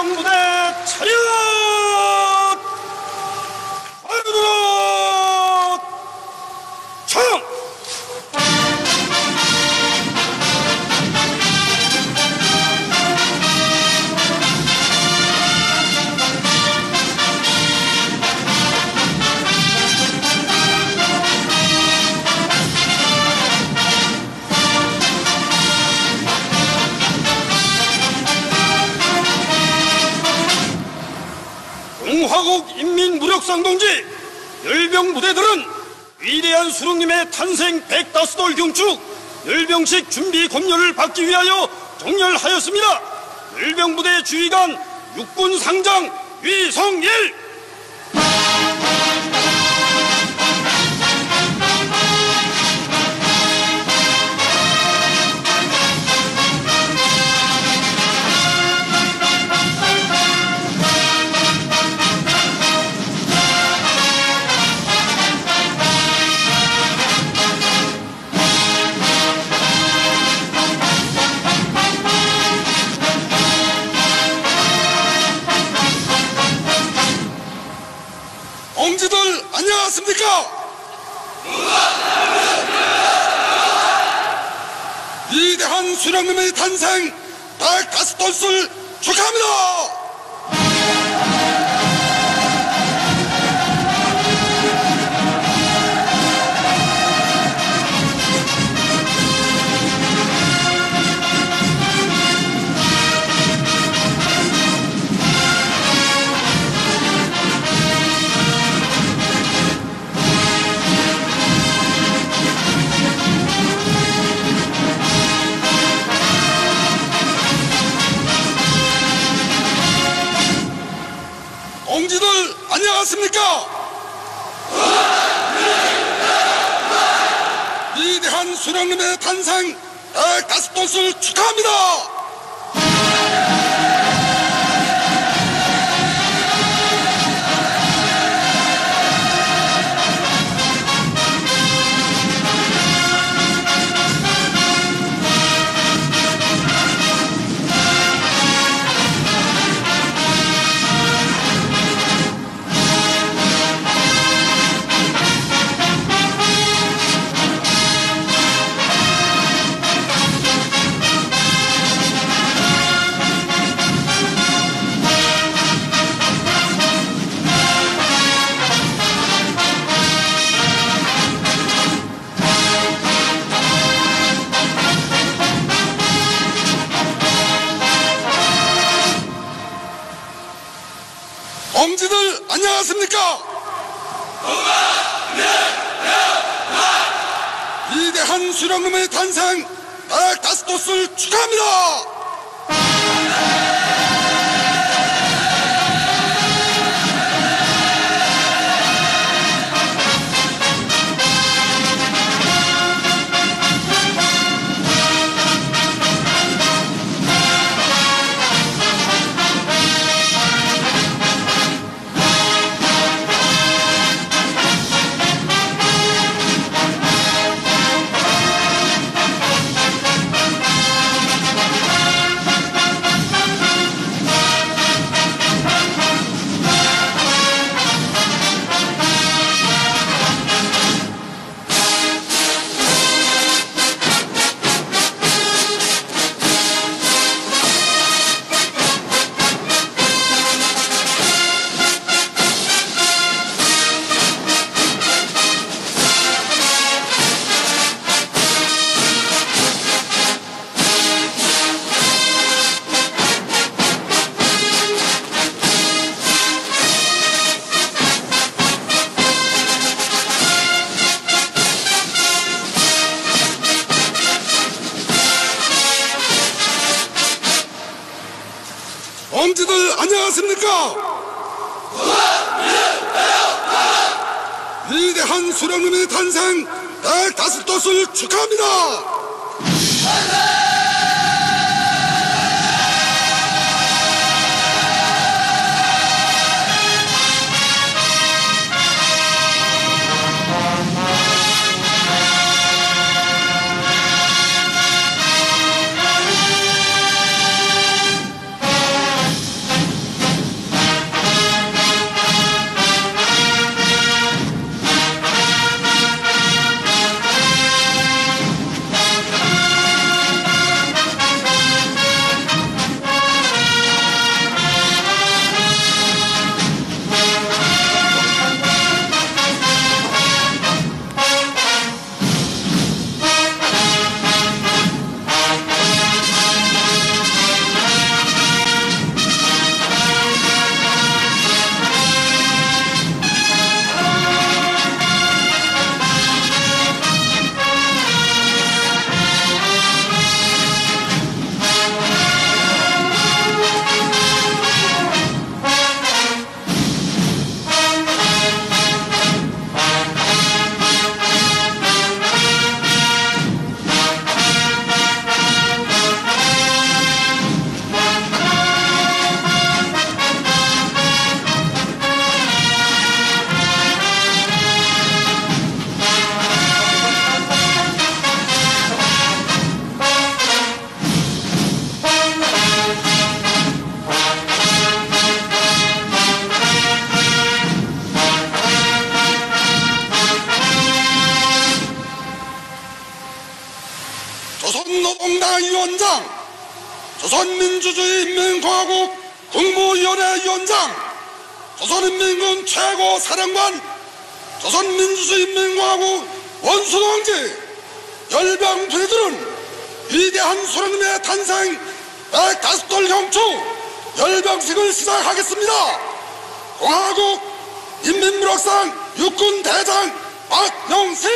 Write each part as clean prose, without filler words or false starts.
일병부대 차렷! 하여도록 청! 공화국 인민무력상동지 열병부대들은 위대한 수령님의 탄생 105돌 경축 열병식 준비 검열을 받기 위하여 정렬하였습니다. 열병부대 주의관 육군상장 위성일! 동지들 안녕하십니까? 위대한 수령님의 탄생 105돌을 축하합니다. 동지들 안녕하십니까? 위대한 수령님의 탄생 105돌을 축하합니다. 동지들 안녕하십니까? 위대한 수령님의 탄생 105돌을 축하합니다. 동지들 안녕하십니까? 위대한 수령님의 탄생 105돌을 축하합니다. 조선민주주의인민공화국 국무위원회 위원장, 조선인민군 최고 사령관, 조선민주주의인민공화국 원수동지, 열병 부대들은 위대한 수령님의 탄생 105돌 경축 열병식을 시작하겠습니다. 공화국 인민무력상 육군대장 박영식.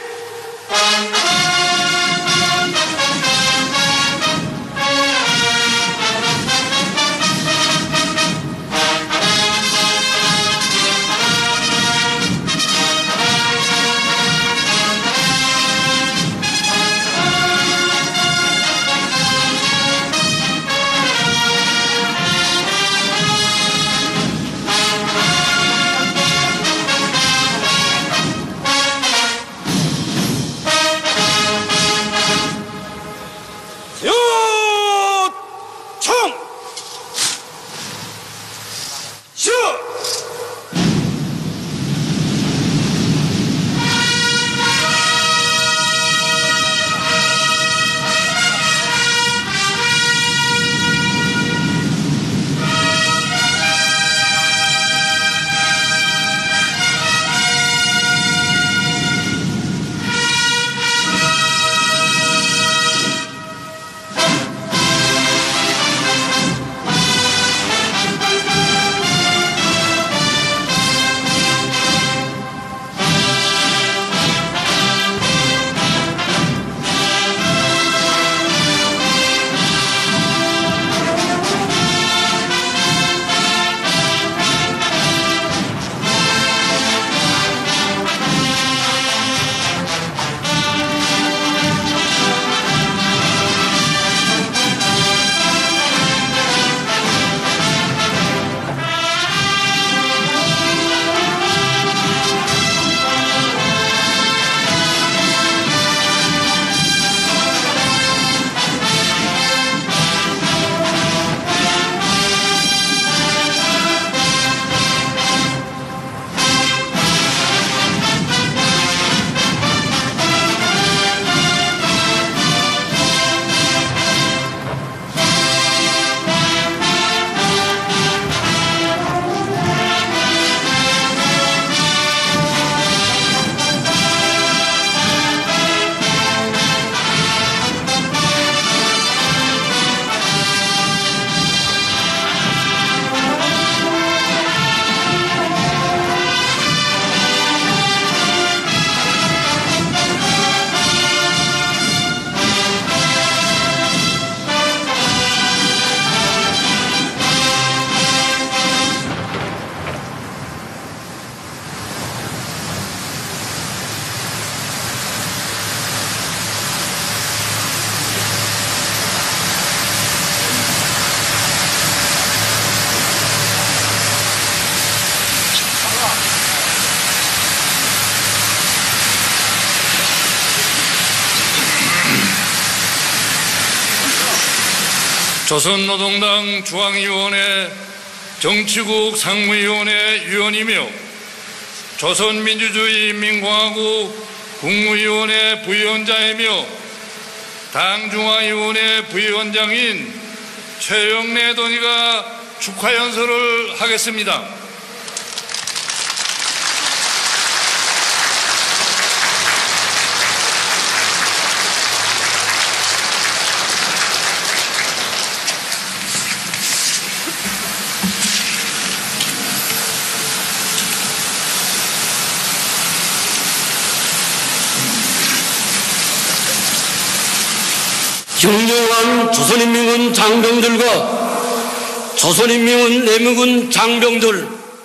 조선노동당 중앙위원회 정치국 상무위원회 위원이며 조선민주주의인민공화국 국무위원회 부위원장이며 당중앙위원회 부위원장인 최영래 동의가 축하 연설을 하겠습니다. 흉흉한 조선인민군 장병들과 조선인민군 내무군 장병들,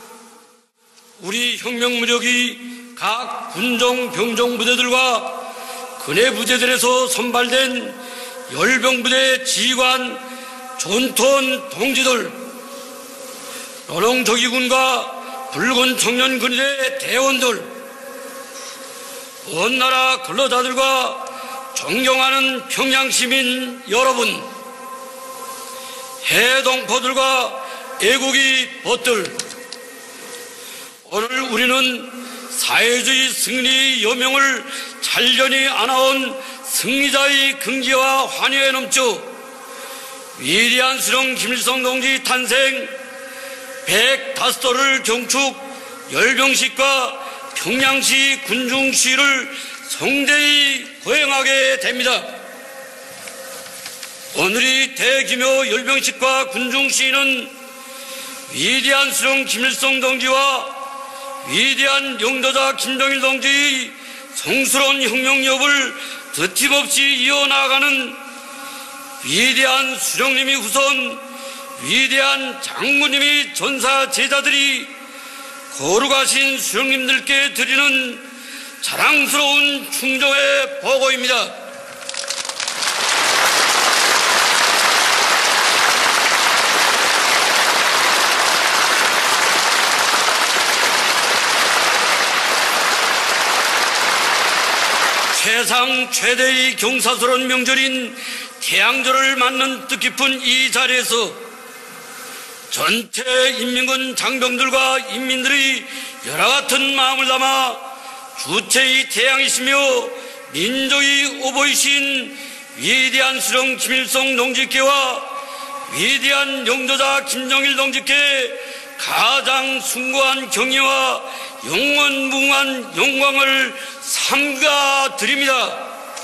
우리 혁명무력이 각 군종 병종 부대들과 근해 부대들에서 선발된 열병부대 지휘관 존톤 동지들, 노동조기군과 붉은 청년 근위대 대원들, 온 나라 근로자들과 존경하는 평양시민 여러분, 해동포들과 애국의 벗들, 오늘 우리는 사회주의 승리의 여명을 잔련히 안아온 승리자의 긍지와 환희에 넘쳐 위대한 수령 김일성 동지 탄생 105돌을 경축 열병식과 평양시 군중시를 성대히 거행하게 됩니다. 오늘의 대규모 열병식과 군중시는 위대한 수령 김일성 동지와 위대한 영도자 김정일 동지의 성스러운 혁명력을 드팀없이 이어나가는 위대한 수령님이 후손 위대한 장군님이 전사 제자들이 거룩하신 수령님들께 드리는 자랑스러운 충조의 보고입니다. 세상 최대의 경사스러운 명절인 태양절을 맞는 뜻깊은 이 자리에서 전체 인민군 장병들과 인민들의 여러 같은 마음을 담아 주체의 태양이시며 민족의 오보이신 위대한 수령 김일성 동지께와 위대한 영도자 김정일 동지께 가장 숭고한 경의와 영원무궁한 영광을 삼가 드립니다.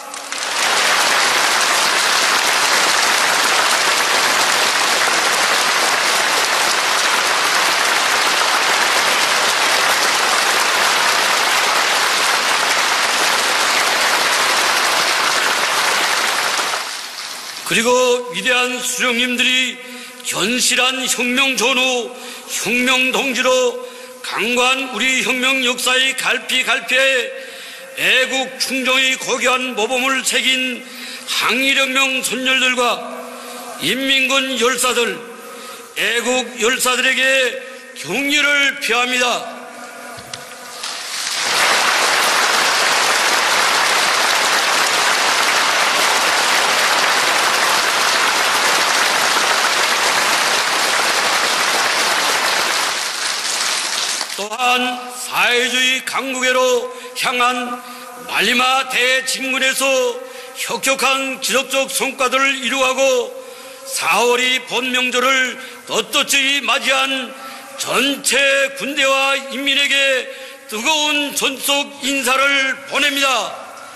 그리고 위대한 수령님들이 견실한 혁명 전후, 혁명 동지로 강고한 우리 혁명 역사의 갈피갈피에 애국 충정의 고귀한 모범을 새긴 항일혁명 선열들과 인민군 열사들, 애국 열사들에게 경의를 표합니다. 또한 사회주의 강국회로 향한 말리마 대진군에서 혁혁한 기적적 성과들을 이루어가고 4월이 본명절을 떳떳이 맞이한 전체 군대와 인민에게 뜨거운 전속 인사를 보냅니다.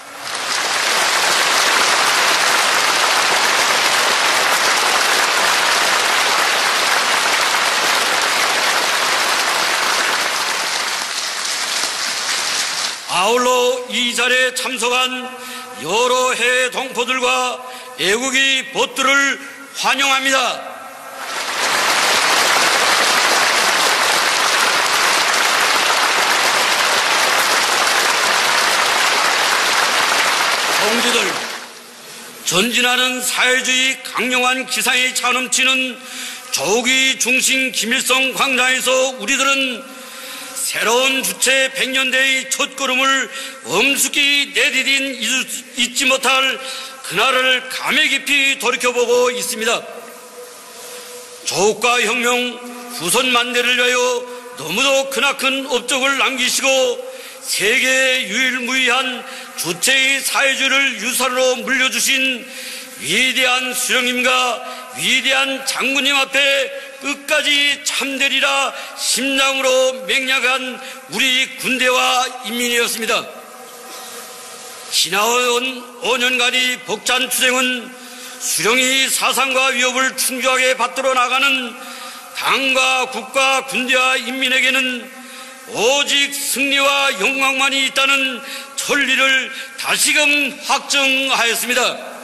아울러 이 자리에 참석한 여러 해외 동포들과 애국의 벗들을 환영합니다. 동지들, 전진하는 사회주의 강력한 기상이 차넘치는 조기 중심 김일성 광장에서 우리들은 새로운 주체 100년대의 첫걸음을 엄숙히 내디딘 잊지 못할 그날을 감회 깊이 돌이켜보고 있습니다. 조국과 혁명, 후손 만대를 위하여 너무도 크나큰 업적을 남기시고 세계의 유일무이한 주체의 사회주의를 유산으로 물려주신 위대한 수령님과 위대한 장군님 앞에 끝까지 참되리라 심장으로 맹약한 우리 군대와 인민이었습니다. 지나온 5년간의 벅찬 투쟁은 수령이 사상과 위협을 충주하게 받들어 나가는 당과 국가, 군대와 인민에게는 오직 승리와 영광만이 있다는 천리를 다시금 확증하였습니다.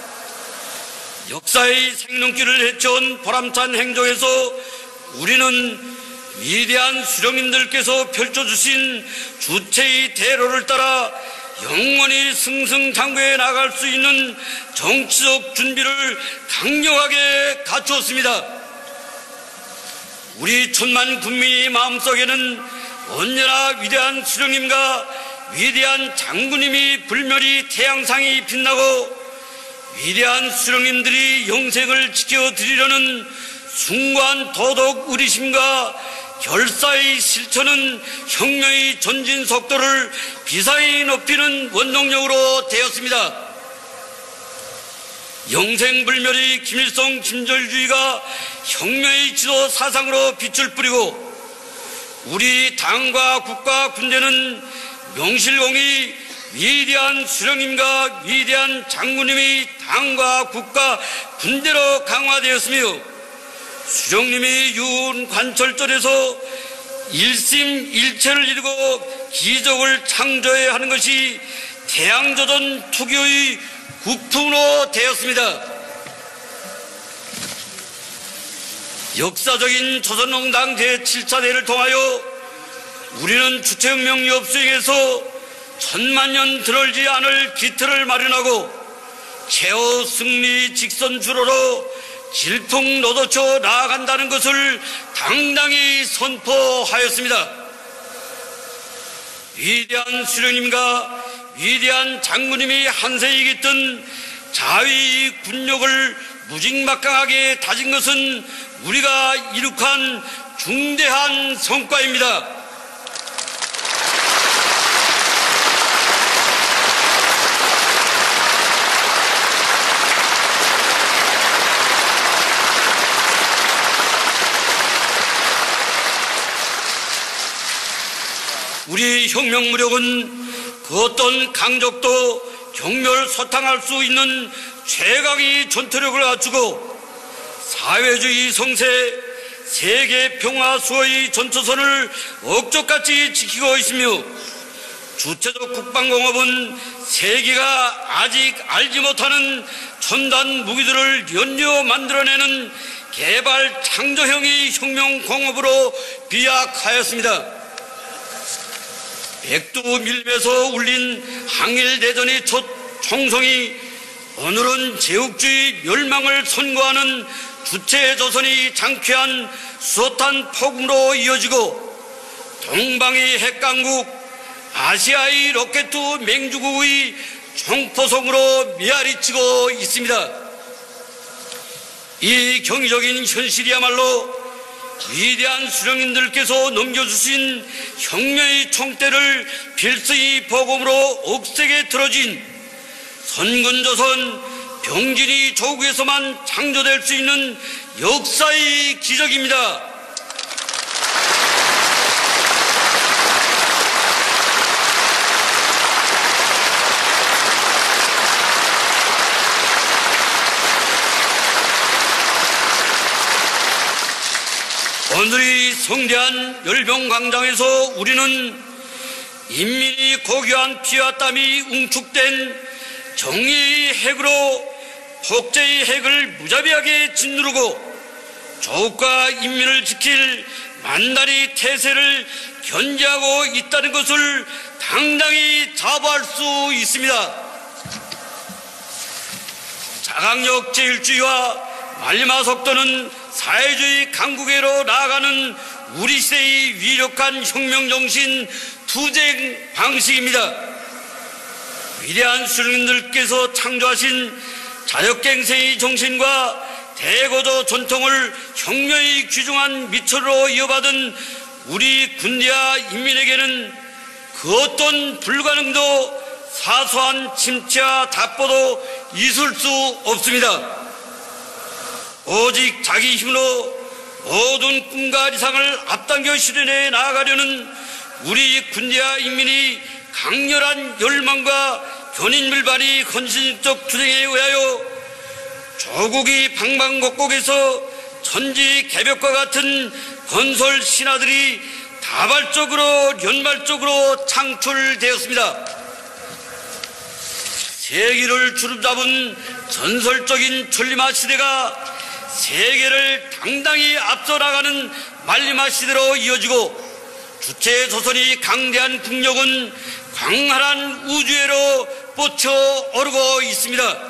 역사의 생명길을 헤쳐온 보람찬 행정에서 우리는 위대한 수령님들께서 펼쳐주신 주체의 대로를 따라 영원히 승승장구해 나갈 수 있는 정치적 준비를 강력하게 갖추었습니다. 우리 천만 국민의 마음속에는 언제나 위대한 수령님과 위대한 장군님이 불멸이 태양상이 빛나고 위대한 수령님들이 영생을 지켜드리려는 숭고한 도덕 의리심과 결사의 실천은 혁명의 전진 속도를 비상히 높이는 원동력으로 되었습니다. 영생불멸의 김일성 김정일주의가 혁명의 지도 사상으로 빛을 뿌리고 우리 당과 국가 군대는 명실공히 위대한 수령님과 위대한 장군님이 당과 국가 군대로 강화되었으며 수령님이 유은 관철절에서 일심일체를 이루고 기적을 창조해야 하는 것이 태양조선 투기의 국풍으로 되었습니다. 역사적인 조선농당 제7차 대회를 통하여 우리는 주체혁명 엽수행에서 천만년 들어올지 않을 기틀을 마련하고 최후 승리 직선주로로 질풍노도쳐 나아간다는 것을 당당히 선포하였습니다. 위대한 수령님과 위대한 장군님이 한세에 이겼던 자위 군욕을 무직막강하게 다진 것은 우리가 이룩한 중대한 성과입니다. 우리 혁명 무력은 그 어떤 강적도 경멸소탕할 수 있는 최강의 전투력을 갖추고 사회주의 성세, 세계 평화 수호의 전초선을 억적같이 지키고 있으며 주체적 국방공업은 세계가 아직 알지 못하는 첨단 무기들을 연이어 만들어내는 개발 창조형의 혁명공업으로 비약하였습니다. 백두밀배에서 울린 항일대전의 첫 총성이 오늘은 제국주의 멸망을 선고하는 주체조선이 장쾌한 수소탄 폭음으로 이어지고 동방의 핵강국, 아시아의 로켓 맹주국의 총포성으로 메아리치고 있습니다. 이 경이적인 현실이야말로 위대한 수령님들께서 넘겨주신 혁명의 총대를 필수의 보검으로 억세게 들어진 선군조선 병진이 조국에서만 창조될 수 있는 역사의 기적입니다. 오늘의 성대한 열병광장에서 우리는 인민이 고귀한 피와 땀이 웅축된 정의의 핵으로 폭제의 핵을 무자비하게 짓누르고 조국과 인민을 지킬 만다리 태세를 견제하고 있다는 것을 당당히 자부할 수 있습니다. 자강력 제1주의와 말리마 속도는 사회주의 강국회로 나아가는 우리 시대의 위력한 혁명정신 투쟁 방식입니다. 위대한 수령님들께서 창조하신 자력갱생의 정신과 대고조 전통을 혁명의 귀중한 미천으로 이어받은 우리 군대와 인민에게는 그 어떤 불가능도 사소한 침체와 답보도 있을 수 없습니다. 오직 자기 힘으로 모든 꿈과理想을 앞당겨 실현해 나아가려는 우리 군대와 인민이 강렬한 열망과 견인밀반의 헌신적 투쟁에 의하여 조국의 방방곡곡에서 천지개벽과 같은 건설 신화들이 다발적으로 연발적으로 창출되었습니다. 세계를 주름잡은 전설적인 천리마 시대가 세계를 당당히 앞서 나가는 말리마 시대로 이어지고 주체조선이 강대한 국력은 광활한 우주회로 뻗쳐 오르고 있습니다.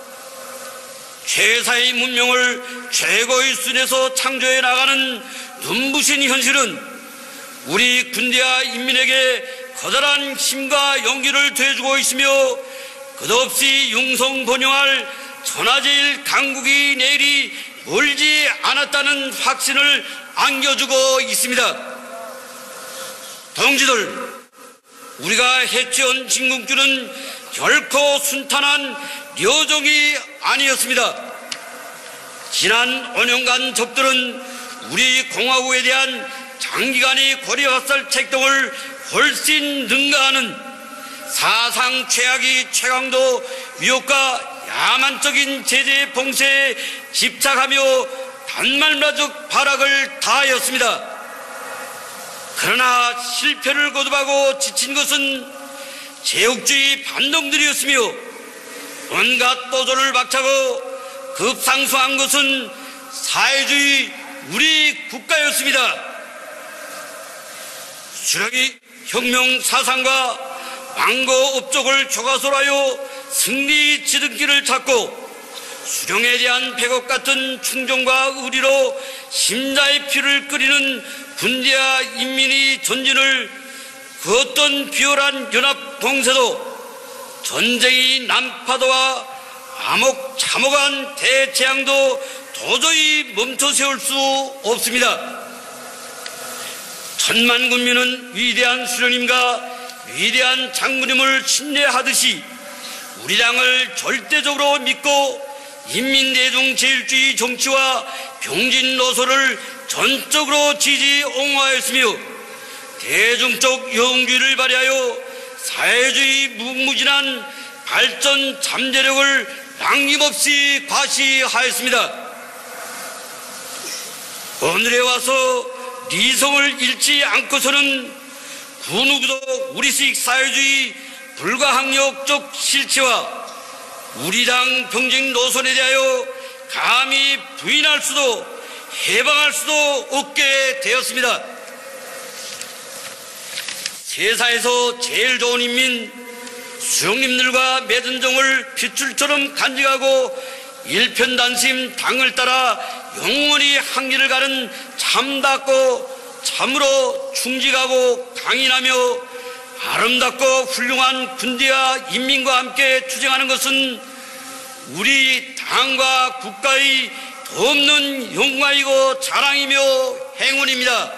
최사의 문명을 최고의 수준에서 창조해 나가는 눈부신 현실은 우리 군대와 인민에게 커다란 힘과 용기를 더해주고 있으며 끝없이 융성번영할 천하제일 강국이 내일이 멀지 않았다는 확신을 안겨주고 있습니다. 동지들, 우리가 해치운 진군길은 결코 순탄한 려종이 아니었습니다. 지난 5년간 적들은 우리 공화국에 대한 장기간의 고려학살 책동을 훨씬 능가하는 사상 최악의 최강도 위협과 야만적인 제재 봉쇄에 집착하며 단말마적 발악을 다하였습니다. 그러나 실패를 거듭하고 지친 것은 제국주의 반동들이었으며 온갖 도전을 박차고 급상승한 것은 사회주의 우리 국가였습니다. 수령이 혁명 사상과 망고 업적을 교과서로 하여 승리 지름길을 찾고 수령에 대한 백업 같은 충정과 의리로 심자의 피를 끓이는 군대와 인민의 전진을 그 어떤 비열한 연합 봉쇄도 전쟁의 난파도와 암흑참혹한 대재앙도 도저히 멈춰 세울 수 없습니다. 천만 군민은 위대한 수령님과 위대한 장군님을 신뢰하듯이 우리 당을 절대적으로 믿고 인민대중제일주의 정치와 병진 노선을 전적으로 지지 옹호하였으며 대중적 영웅주의를 발휘하여 사회주의 무궁무진한 발전 잠재력을 남김없이 과시하였습니다. 오늘에 와서 리성을 잃지 않고서는 그 누구도 우리식 사회주의 불가항력적 실체와 우리 당 병진 노선에 대하여 감히 부인할 수도 해방할 수도 없게 되었습니다. 세상에서 제일 좋은 인민 수령님들과 맺은 정을 핏줄처럼 간직하고 일편단심 당을 따라 영원히 항기를 가는 참답고 참으로 충직하고 강인하며 아름답고 훌륭한 군대와 인민과 함께 투쟁하는 것은 우리 당과 국가의 없는 영광이고 자랑이며 행운입니다.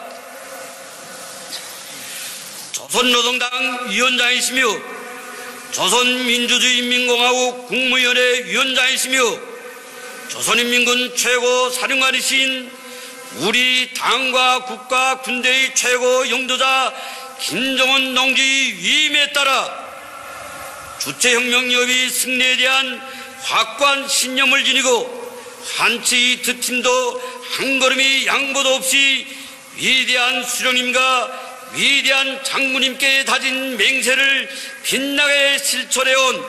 조선노동당 위원장이시며 조선민주주의인민공화국 국무위원회 위원장이시며 조선인민군 최고 사령관이신 우리 당과 국가 군대의 최고 영도자 김정은 동지 위임에 따라 주체혁명협의 승리에 대한 확고한 신념을 지니고 한치 득팀도 한 걸음의 양보도 없이 위대한 수령님과 위대한 장군님께 다진 맹세를 빛나게 실천해온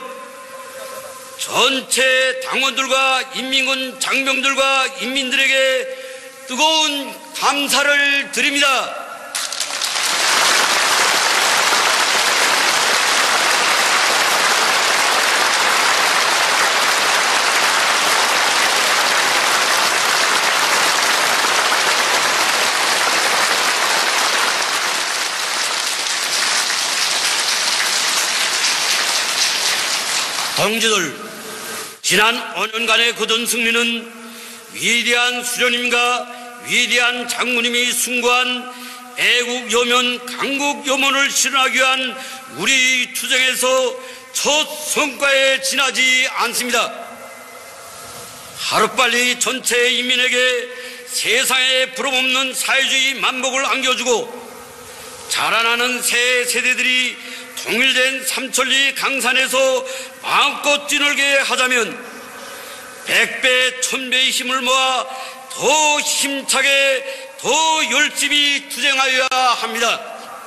전체 당원들과 인민군 장병들과 인민들에게 뜨거운 감사를 드립니다. 동지들, 지난 5년간의 거둔 승리는 위대한 수령님과 위대한 장군님이 숭고한 애국 요면, 강국 요문을 실현하기 위한 우리 투쟁에서 첫 성과에 지나지 않습니다. 하루빨리 전체 인민에게 세상에 부름없는 사회주의 만복을 안겨주고 자라나는 새 세대들이 통일된 삼천리 강산에서 마음껏 뛰놀게 하자면 100배, 1000배의 힘을 모아 더 힘차게, 더 열심히 투쟁하여야 합니다.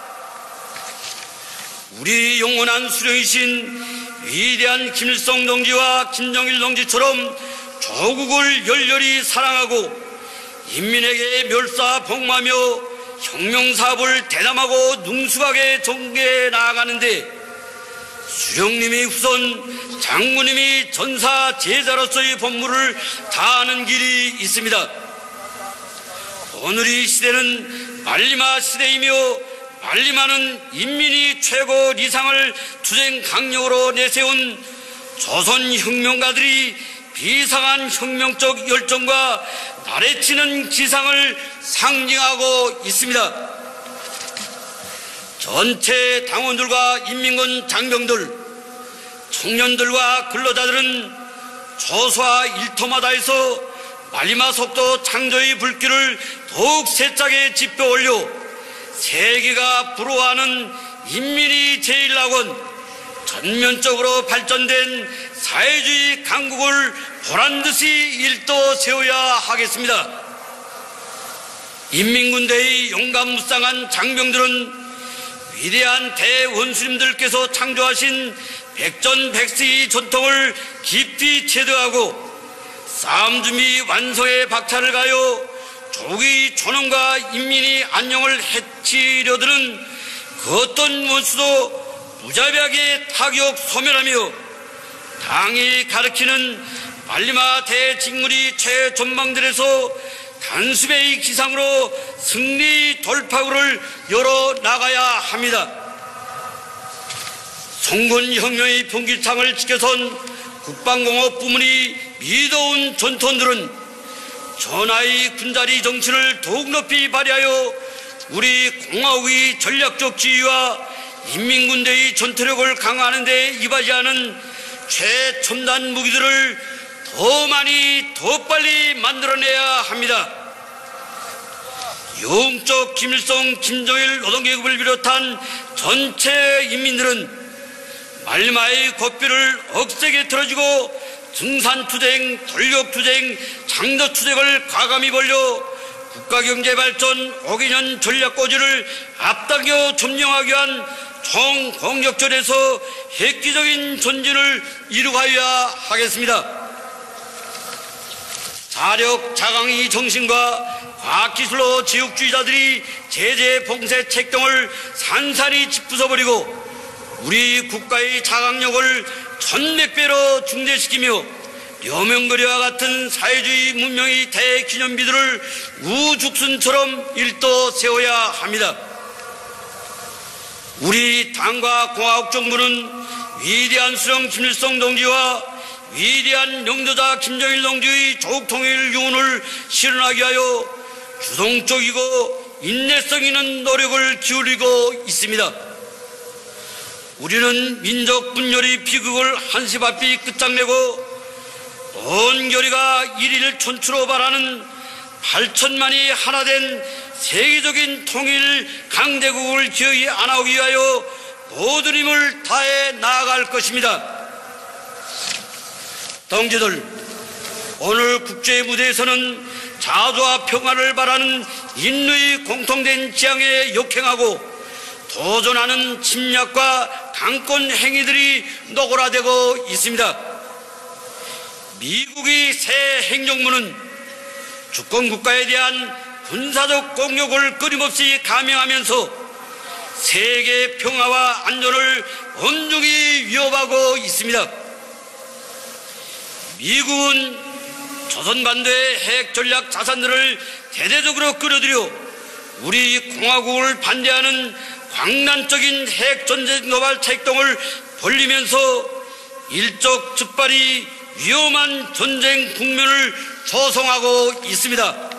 우리 영원한 수령이신 위대한 김일성 동지와 김정일 동지처럼 조국을 열렬히 사랑하고 인민에게 멸사복무하며 혁명사업을 대담하고 능숙하게 전개해 나아가는데 수령님이 후손, 장군님이 전사 제자로서의 본무를 다하는 길이 있습니다. 오늘의 시대는 말리마 시대이며 말리마는 인민이 최고 리상을 투쟁 강력으로 내세운 조선혁명가들이 비상한 혁명적 열정과 나래치는 기상을 상징하고 있습니다. 전체 당원들과 인민군 장병들, 청년들과 근로자들은 조수와 일터마다에서 말리마 속도 창조의 불길을 더욱 세차게 지펴 올려 세계가 부러워하는 인민이 제일낙원 전면적으로 발전된 사회주의 강국을 보란듯이 일도 세워야 하겠습니다. 인민군대의 용감무쌍한 장병들은 위대한 대원수님들께서 창조하신 백전백승의 전통을 깊이 체득하고 싸움 준비 완성의 박차를 가여 조국의 존엄과 인민의 안녕을 해치려드는 그 어떤 원수도 무자비하게 타격 소멸하며 당이 가르치는 말리마 대직물이 최전방들에서 단숨의 기상으로 승리 돌파구를 열어나가야 합니다. 송건혁명의 평길창을 지켜선 국방공업 부문이 믿어온 전통들은 전하의 군자리 정신을 더욱 높이 발휘하여 우리 공화국의 전략적 지위와 인민군대의 전투력을 강화하는 데 이바지하는 최첨단 무기들을 더 많이 더 빨리 만들어내야 합니다. 영적 김일성, 김정일 노동계급을 비롯한 전체 인민들은 말리마의 고삐를 억세게 틀어주고 증산투쟁, 권력투쟁, 장덕투쟁을 과감히 벌려 국가경제발전 5개년 전략고지를 앞당겨 점령하기 위한 총공격전에서 획기적인 전진을 이루어야 하겠습니다. 자력, 자강의 정신과 과학기술로 지역주의자들이 제재 봉쇄 책동을 산산히 짓부숴버리고 우리 국가의 자강력을 천몇배로 증대시키며 려명거리와 같은 사회주의 문명의 대기념비들을 우죽순처럼 일도 세워야 합니다. 우리 당과 공화국 정부는 위대한 수령 김일성 동지와 위대한 영도자 김정일 동지의 조국통일 유언을 실현하기 위하여 주동적이고 인내성 있는 노력을 기울이고 있습니다. 우리는 민족 분열의 비극을 한시바삐 끝장내고 온 결의가 일일 촌추로 바라는 8천만이 하나 된 세계적인 통일 강대국을 기어이 안아오기 위하여 모든 힘을 다해 나아갈 것입니다. 동지들, 오늘 국제 무대에서는 자주와 평화를 바라는 인류의 공통된 지향에 역행하고 도전하는 침략과 강권 행위들이 노골화되고 있습니다. 미국의 새 행정부는 주권국가에 대한 군사적 공격을 끊임없이 감행하면서 세계 평화와 안전을 엄중히 위협하고 있습니다. 미국은 조선반도의 핵 전략 자산들을 대대적으로 끌어들여 우리 공화국을 반대하는 광란적인 핵 전쟁 도발 책동을 벌리면서 일촉즉발이 위험한 전쟁 국면을 조성하고 있습니다.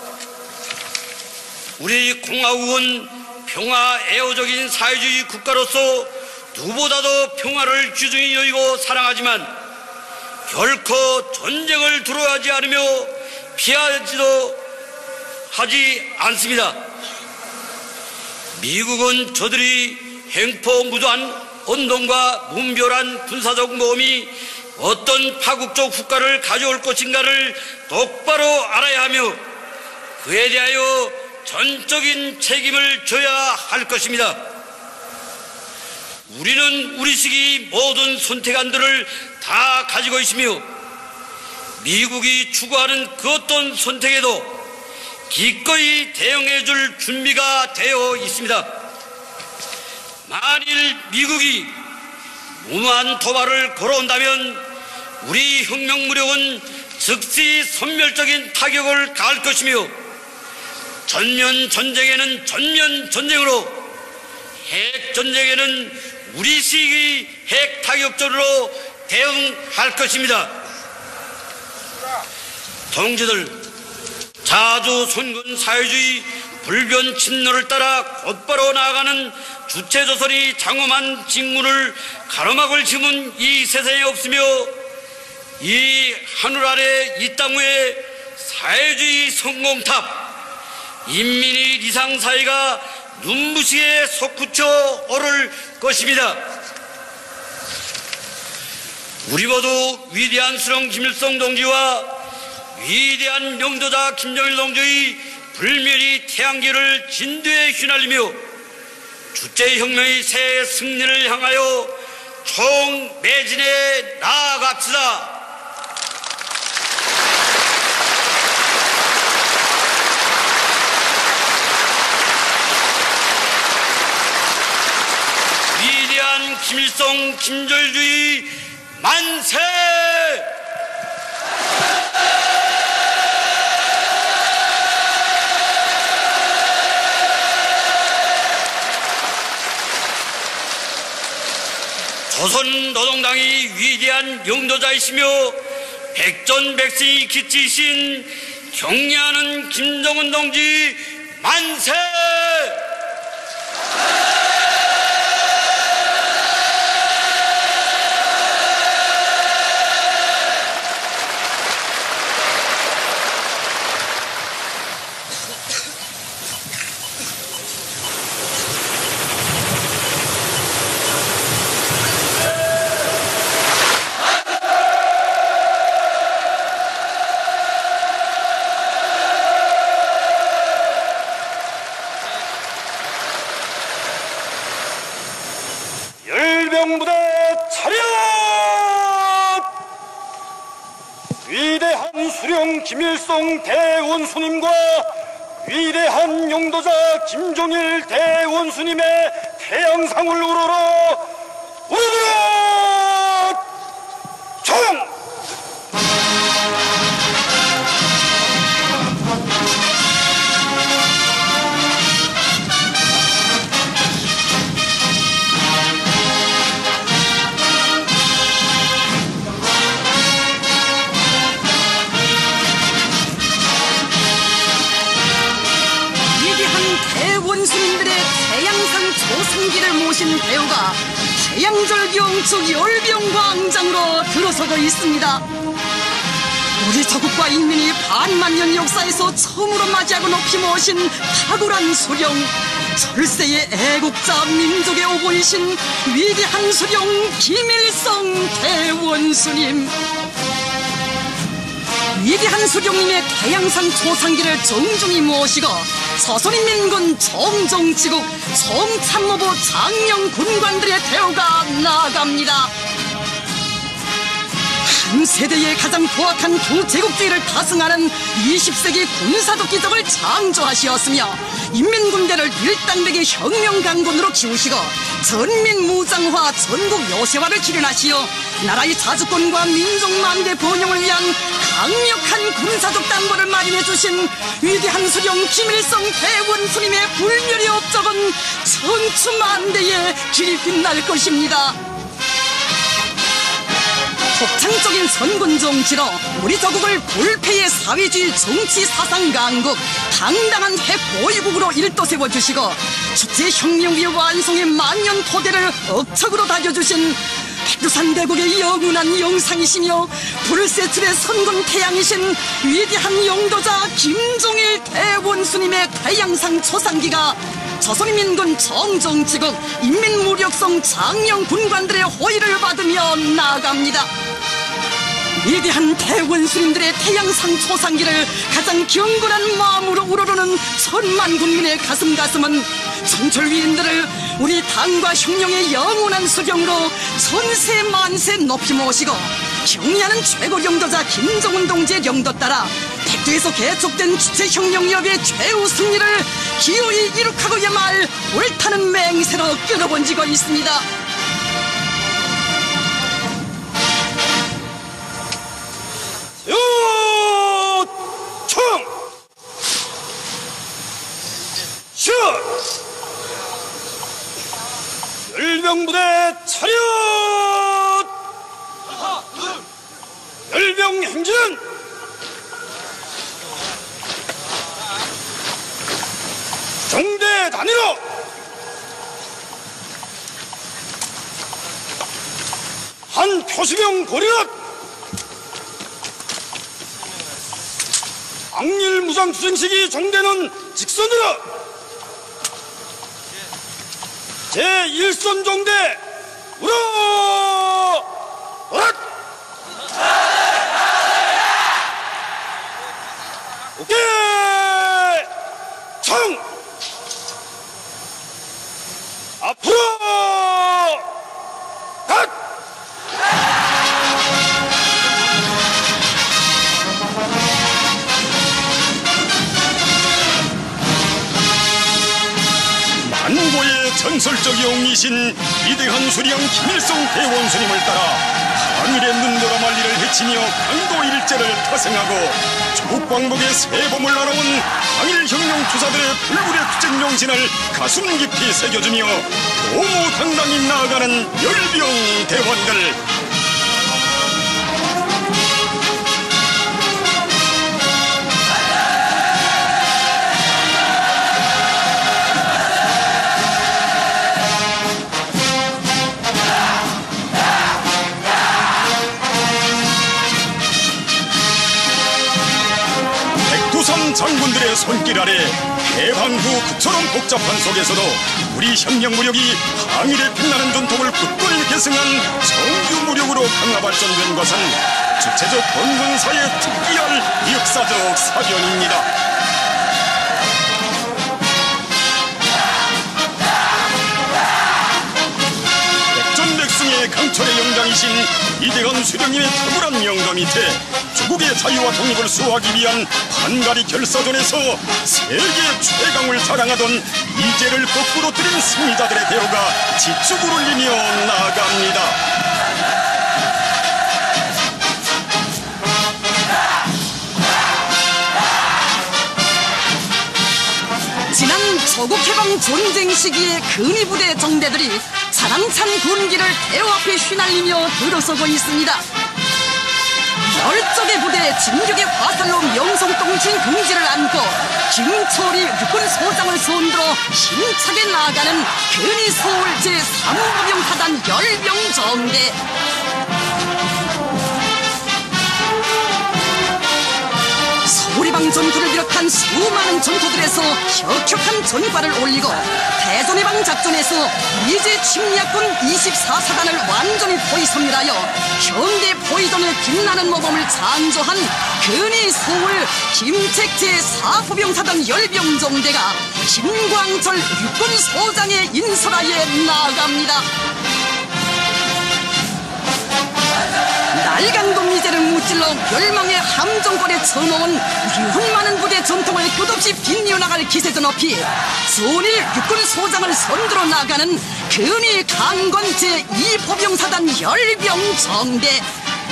우리 공화국은 평화 애호적인 사회주의 국가로서 누구보다도 평화를 귀중히 여기고 사랑하지만 결코 전쟁을 두려워하지 않으며 피하지도 하지 않습니다. 미국은 저들이 횡포무도한 언동과 문별한 군사적 모험이 어떤 파국적 국가를 가져올 것인가를 똑바로 알아야 하며 그에 대하여 전적인 책임을 져야 할 것입니다. 우리는 우리식의 모든 선택안들을 다 가지고 있으며 미국이 추구하는 그 어떤 선택에도 기꺼이 대응해 줄 준비가 되어 있습니다. 만일 미국이 무모한 도발을 걸어온다면 우리 혁명무력은 즉시 선멸적인 타격을 가할 것이며 전면전쟁에는 전면전쟁으로 핵전쟁에는 우리식의 핵타격전으로 대응할 것입니다. 동지들, 자주 손건 사회주의 불변 침로를 따라 곧바로 나아가는 주체조선이 장엄한 직문을 가로막을 힘은 이 세상에 없으며 이 하늘 아래 이 땅 위에 사회주의 성공탑 인민의 리상사회가 눈부시게 솟구쳐 오를 것입니다. 우리 모두 위대한 수령 김일성 동지와 위대한 영도자 김정일 동지의 불멸의 태양계를 진도에 휘날리며 주체혁명의 새 승리를 향하여 총매진에 나아갑시다. 위대한 김일성 김정일주의 만세! 조선노동당이 위대한 영도자이시며 백전백승의 기치이신 경례하는 김정은 동지 만세! 열병부대 차렷! 위대한 수령 김일성 대원수님과 위대한 영도자 김종일 대원수님의 태양상을 우러러 우러러 총! 원수님들의 태양상 조상기를 모신 배우가 태양절경 열병광장으로 들어서고 있습니다. 우리 조국과 인민이 반만년 역사에서 처음으로 맞이하고 높이 모신 탁월한 수령, 철새의 애국자 민족의 오보이신 위대한 수령 김일성 대원수님. 위대한 수령님의 태양상 조상기를 정중히 모시고 조선인민군 정정지국 총참모부 장령 군관들의 대우가 나아갑니다. 한 세대의 가장 포악한 구제국주의를 타승하는 20세기 군사적 기적을 창조하시었으며 인민군대를 일당백의 혁명강군으로 키우시고 전민무장화 전국 요새화를 기련하시어 나라의 자주권과 민족만대 번영을 위한 강력한 군사적 담보를 마련해 주신 위대한 수령 김일성 대원수님의 불멸의 업적은 천추만대에 길이 빛날 것입니다. 독창적인 선군 정치로 우리 조국을 불패의 사회주의 정치 사상 강국, 당당한 핵보위국으로 일도세워 주시고 주체혁명의 완성의 만년 토대를 억척으로 다져주신 백두산 대국의 영원한 영상이시며 불세출의 선군 태양이신 위대한 영도자 김종일 대원수님의 태양상 초상기가 조선인민군 정정지국 인민무력성 장령 군관들의 호의를 받으며 나아갑니다. 위대한 대원수님들의 태양상 초상기를 가장 경건한 마음으로 우러르는 천만 국민의 가슴은 정철위인들을 우리 당과 혁명의 영원한 수경으로 천세 만세 높이 모시고 경의하는 최고 영도자 김정은 동지의 영도 따라 백두에서 개척된 주체혁명협의 최후 승리를 기어이 이룩하고야말 옳다는 맹세로 끌어번지고 있습니다. 요청! 슛! 열병부대 차렷! 열병 행진은 부대 단위로 한 표시병 고리넛 악릴 무장 수행식이 종되는 직선으로 제1선 종대 우러 오케이 청 앞으로 갓 만고의 전설적 영이신 위대한 수령 김일성 대원수님을 따라 항일의 눈보라 만리를 헤치며 강도 일제를 타생하고 조국 광복의 세범을 날아온 항일혁명 투사들의 불굴의 투쟁 용신을 가슴 깊이 새겨주며 도모당당히 나아가는 열병 대원들. 백두산 장군들의 손길 아래 해방 후 그처럼 복잡한 속에서도 우리 혁명무력이 항일의 빛나는 전통을 굳건히 계승한 정규무력으로 강화 발전된 것은 주체적 건군사의 특이한 역사적 사견입니다. 백전백승의 강철의 영장이신 이대건 수령님의 탁월한 명도 밑에 조국의 자유와 독립을 수호하기 위한 판가리 결사전에서 세계 최강을 자랑하던 이제를 거꾸로 들인 승리자들의 대우가 지축을 울리며 나아갑니다. 지난 조국해방 전쟁 시기의 근위부대 정대들이 자랑찬 군기를 대호 앞에 휘날리며 들어서고 있습니다. 열적의 부대 진격의 화살로 명성동진 긍지를 안고 김초리 육군소장을 손들어 힘차게 나아가는 근위서울 제3부병사단 열병정대. 서울해방 전투를 비롯한 수많은 전투들에서 혁혁한 전과를 올리고 대전해방 작전에서 미제 침략군 24사단을 완전히 포위선멸하여 현대 포위전의 빛나는 모범을 창조한 근위서울 김책 제4부병사단 열병정대가 김광철 육군소장의 인설하에 나아갑니다. 날강도 미제를 무찔러 멸망의 함정권에 쳐놓은 위훈 많은 부대 전통을 끝없이 빛내어나갈 기세도 높이 손일 육군소장을 선두로 나가는 근위 강건 제2포병사단 열병정대.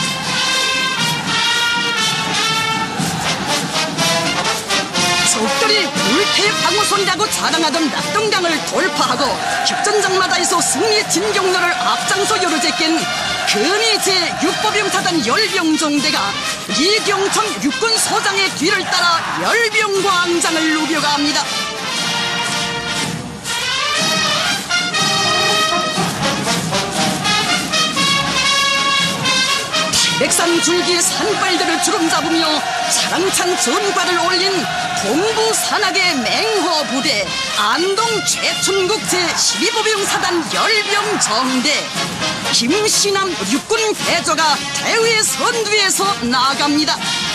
적들이 물태방어선이라고 자랑하던 낙동강을 돌파하고 격전장마다에서 승리 진격로를 앞장서 요로제낀 근위 제6포병사단 열병정대가 이경천 육군소장의 뒤를 따라 열병광장을 누벼갑니다. 백산 줄기의 산발들을 주름잡으며 자랑찬 전과를 올린 동부 산악의 맹호부대 안동 최춘국 제12보병사단 열병정대 김신암 육군 대저가 대회 선두에서 나아갑니다.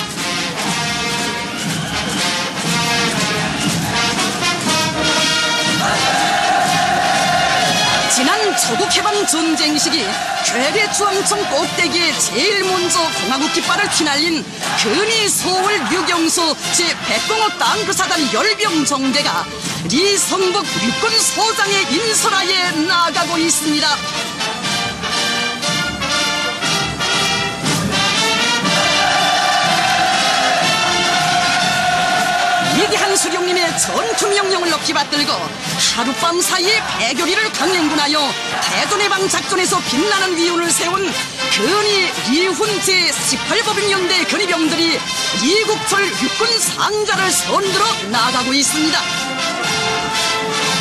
지난 조국해방 전쟁 시기 괴뢰주황청 꼭대기에 제일 먼저 공화국 깃발을 휘날린 근위서울 유경수 제105 땅크사단 열병정대가 리성북 육군소장의 인설하에 나아가고 있습니다. 위대한 수령님의 전투명령을 높이 받들고 하룻밤 사이에 배교리를 강행군하여 대전해방 작전에서 빛나는 위운을 세운 근위 리훈 제18법인연대 근위병들이 이국철 육군 상자를 선들어 나가고 있습니다.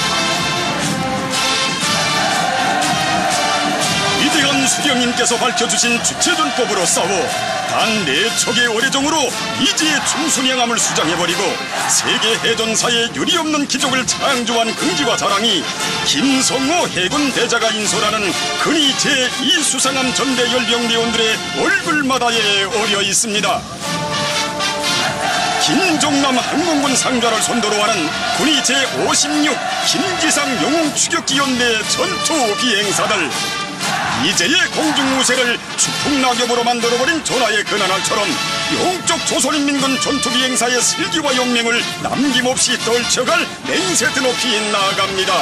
위대한 수령님께서 밝혀주신 주체전법으로 싸워 단 4척의 어뢰정으로 이지의 중순양함을 수장해버리고 세계 해전사에 유리없는 기적을 창조한 긍지와 자랑이 김성호 해군 대자가 인솔하는 근위 제2수상함 전대 열병대원들의 얼굴마다에 어려 있습니다. 김종남 항공군 상좌를 선도로 하는 군위 제56 김지상 영웅 추격기연대 전투 비행사들. 이제의 공중무쇠를 추풍낙엽으로 만들어버린 전하의 근한알처럼 영적 조선인민군 전투비행사의 슬기와 용맹을 남김없이 떨쳐갈 맹세 드높이 나아갑니다.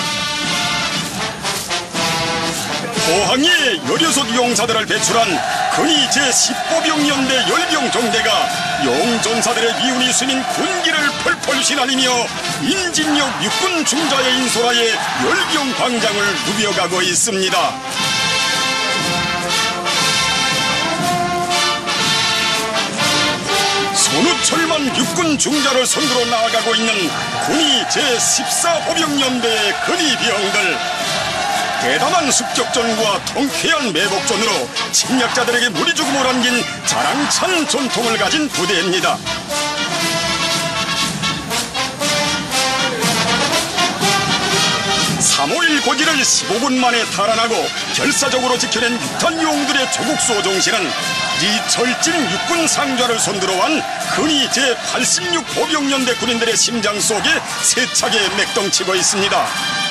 포항에 16 용사들을 배출한 근위 제10보병연대 열병정대가 용전사들의 미운이 스민 군기를 펄펄 휘날리며 인진역 육군 중자의 인솔하에 열병광장을 누벼가고 있습니다. 손우철만 육군 중자를 선두로 나아가고 있는 군위 제14보병연대의 근위병들. 대담한 습격전과 통쾌한 매복전으로 침략자들에게 무리죽음을 안긴 자랑찬 전통을 가진 부대입니다. (3.5.1) 고지를 15분 만에 탈환하고 결사적으로 지켜낸 육탄용들의 조국수 정신은 리철진 육군 상좌를 선두로 한 근위 제86 보병연대 군인들의 심장 속에 세차게 맥동치고 있습니다.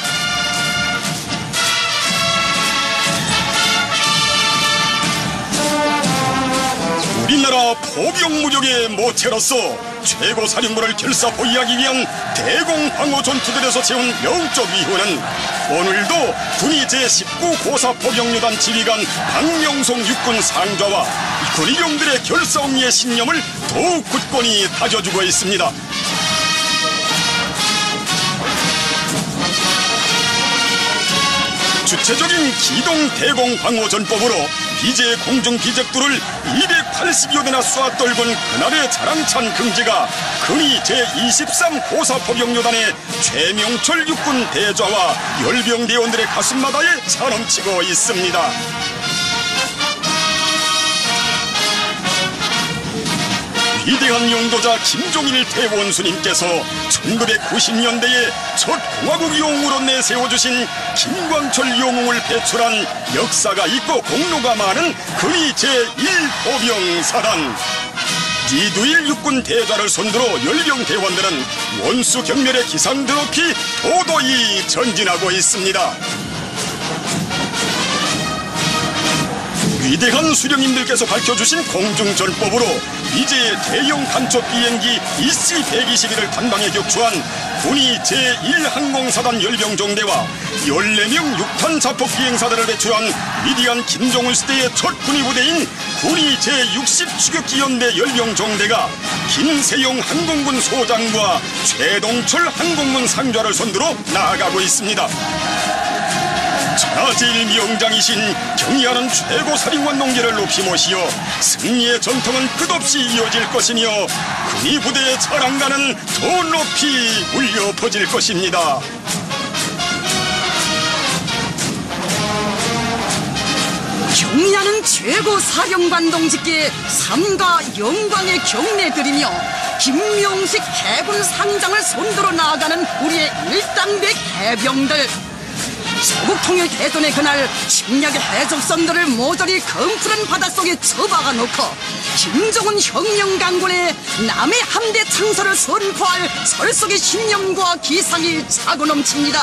우리나라 포병무력의 모체로서 최고 사령부를 결사보위하기 위한 대공황후 전투들에서 세운 영적 위후는 오늘도 군위 제19 고사포병旅단 지휘관 박명송 육군 상좌와 군의병들의 결사옹리의 신념을 더욱 굳건히 다져주고 있습니다. 주체적인 기동 대공황후 전법으로 비제 공중 비적들을 280여 대나 쏘아 떨군 그날의 자랑찬 긍지가 근위 제23 고사포병旅단의 최명철 육군 대좌와 열병대원들의 가슴마다에 차넘치고 있습니다. 위대한 용도자 김종일 대원수님께서 1990년대에 첫 공화국용으로 내세워주신 김광철 영웅을 배출한 역사가 있고 공로가 많은 근위 제1보병사단. 이두일 육군 대좌를 선두로 열병대원들은 원수 경멸의 기상들 높이 도도히 전진하고 있습니다. 위대한 수령님들께서 밝혀주신 공중전법으로 이제 대형 간첩 비행기 EC-121을 단방에 격추한 군위 제1항공사단 열병정대와 14명 육탄 자폭 비행사들을 배출한 위대한 김정은 시대의 첫 군위부대인 군위 제60 추격기연대 열병정대가 김세용 항공군 소장과 최동철 항공군 상좌를 선두로 나아가고 있습니다. 천하제일 명장이신 경의하는 최고 사령관 농계를 높이 모시어 승리의 전통은 끝없이 이어질 것이며 군위 부대의 자랑가는 더 높이 울려 퍼질 것입니다. 경의하는 최고 사령관 동지께 삼가 영광의 경례드리며 김명식 해군 상장을 손들어 나아가는 우리의 일당백 해병들. 조국통일 대전의 그날 침략의 해적선들을 모조리 검푸른 바닷속에 처박아 놓고 김정은 혁명강군의 남해 함대 창설을 선포할 설속의 신념과 기상이 차고 넘칩니다.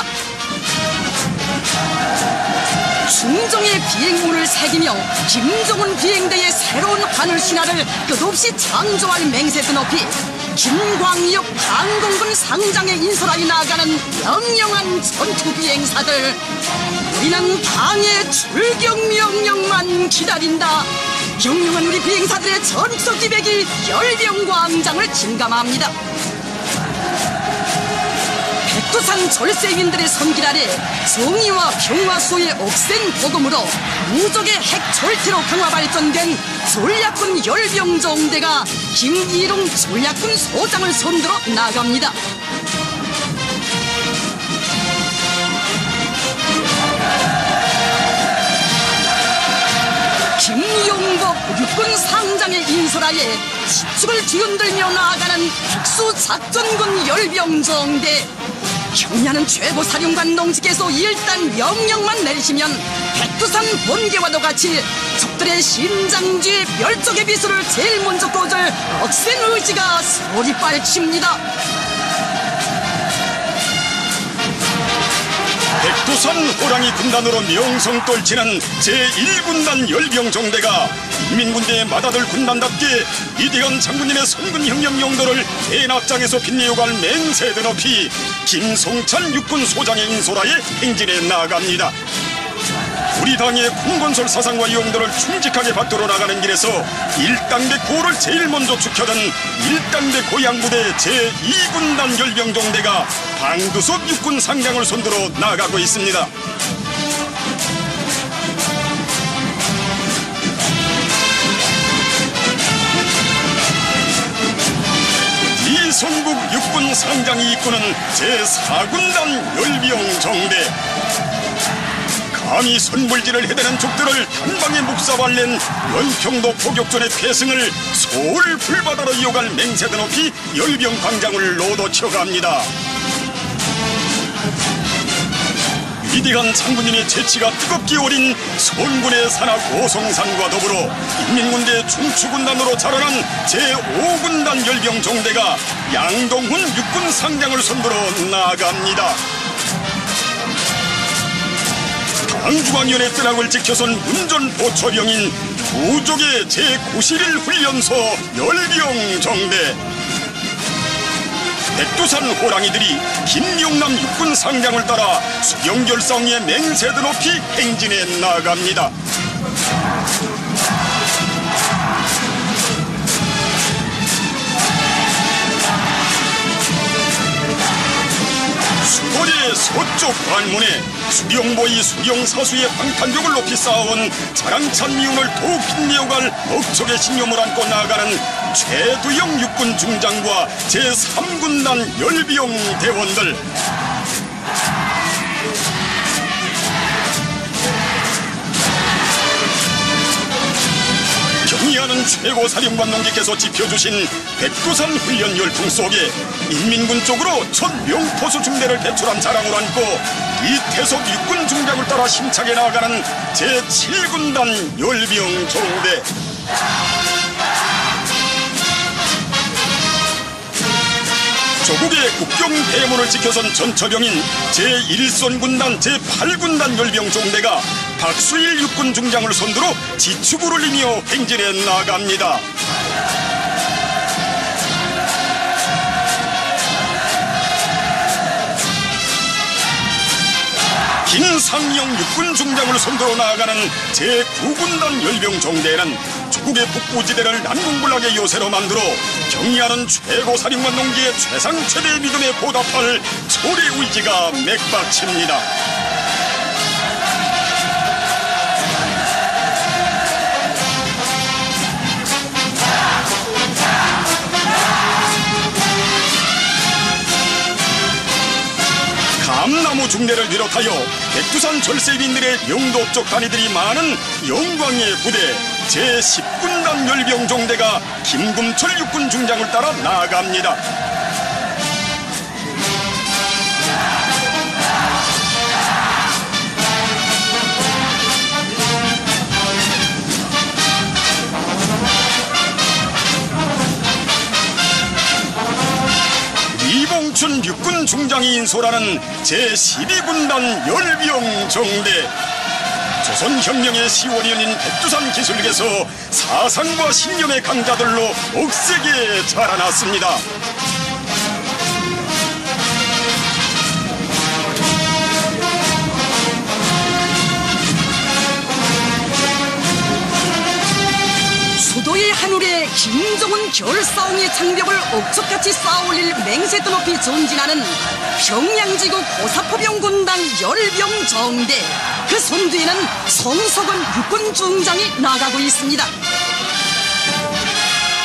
중정의 비행문을 새기며 김정은 비행대의 새로운 하늘 신화를 끝없이 창조할 맹세도 높이 김광역 항공군 상장에 인솔하여 나아가는 영영한 전투비행사들. 우리는 당의 출격 명령만 기다린다. 영영한 우리 비행사들의 전투기백이 열병광장을 진감합니다. 백두산 절세인들의 선길 아래 정의와 평화수의 억센 복음으로 무적의 핵 절대로 강화 발전된 전략군 열병정대가 김일웅 전략군 소장을 선두로 나갑니다. 김용복 육군 상장의 인솔하에 지축을 뒤흔들며 나아가는 특수작전군 열병정대. 경리하는 최고사령관 농지께서 일단 명령만 내리시면 백두산 번개와도 같이 적들의 심장쥐 멸족의 비수를 제일 먼저 꽂을 억센 의지가 소리빨칩니다. 백두산 호랑이 군단으로 명성 떨치는 제1군단 열병정대가 인민군대의 맏아들 군단답게 이대현 장군님의 선군혁명 용도를 대납장에서 빛내어갈 맹세드 높이 김성찬 육군소장의 인솔하에 행진해 나갑니다. 우리 당의 군건설 사상과 용도를 충직하게 받들어 나가는 길에서 일당대 고를 제일 먼저 축혀든 일당대 고향부대 제2군단 열병정대가 방두석 육군 상장을 손들어 나가고 있습니다. 이성국 육군 상장이 이끄는 제4군단 열병정대. 감히 선불지를 해대는 족들을 단방에 묵사발낸 연평도 포격전의 패승을 서울 불바다로 이어갈 맹세드 높이 열병광장을 로도쳐갑니다. 위대한 장군님의 재치가 뜨겁게 오린 선군의 산악 오성산과 더불어 인민군대 중추군단으로 자라난 제5군단 열병정대가 양동훈 육군 상장을 손들어 나아갑니다. 당중앙위원회 뜨락을 지켜선 운전보초병인 부족의 제91 훈련소 열병정대. 백두산 호랑이들이 김용남 육군 상장을 따라 수경결성의 맹세드 높이 행진해 나갑니다. 수도의 서쪽 관문에 수경보이 수경사수의 방탄력을 높이 쌓아온 자랑찬 미운을 더욱 빛내어갈 억척의 신념을 안고 나아가는 최두영 육군 중장과 제3군단 열병 대원들. 경의하는 최고사령관 농객께서 지펴주신 백두산 훈련 열풍 속에 인민군 쪽으로 첫 명포수 중대를 배출한 자랑을 안고 이태석 육군 중장을 따라 힘차게 나아가는 제7군단 열병 정대. 조국의 국경 대문을 지켜선 전처병인 제1선군단 제8군단 열병종대가 박수일 육군 중장을 손들어 지축을 울리며 행진해 나갑니다. 김상영 육군 중장을 손들어 나아가는 제9군단 열병정대에는 조국의 북부지대를 난공불락의 요새로 만들어 경의하는 최고사령관 농기의 최상 최대의 믿음에 보답할 철의 의지가 맥박칩니다. 감나무 중대를 비롯하여 백두산 절세빈들의 영도업적 단위들이 많은 영광의 부대 제10군단 열병종대가 김금철 육군 중장을 따라 나아갑니다. 이봉춘 육군 중장이 인솔하는 제12군단 열병정대. 조선혁명의 시원년인 백두산 기술에서 사상과 신념의 강자들로 억세게 자라났습니다. 수도의 하늘에 김정은 결사옹의 장벽을 억척같이 쌓아올릴 맹세도 높이 전진하는 평양지구 고사포병군단 열병정대. 그 선두에는 성석은 육군 중장이 나가고 있습니다.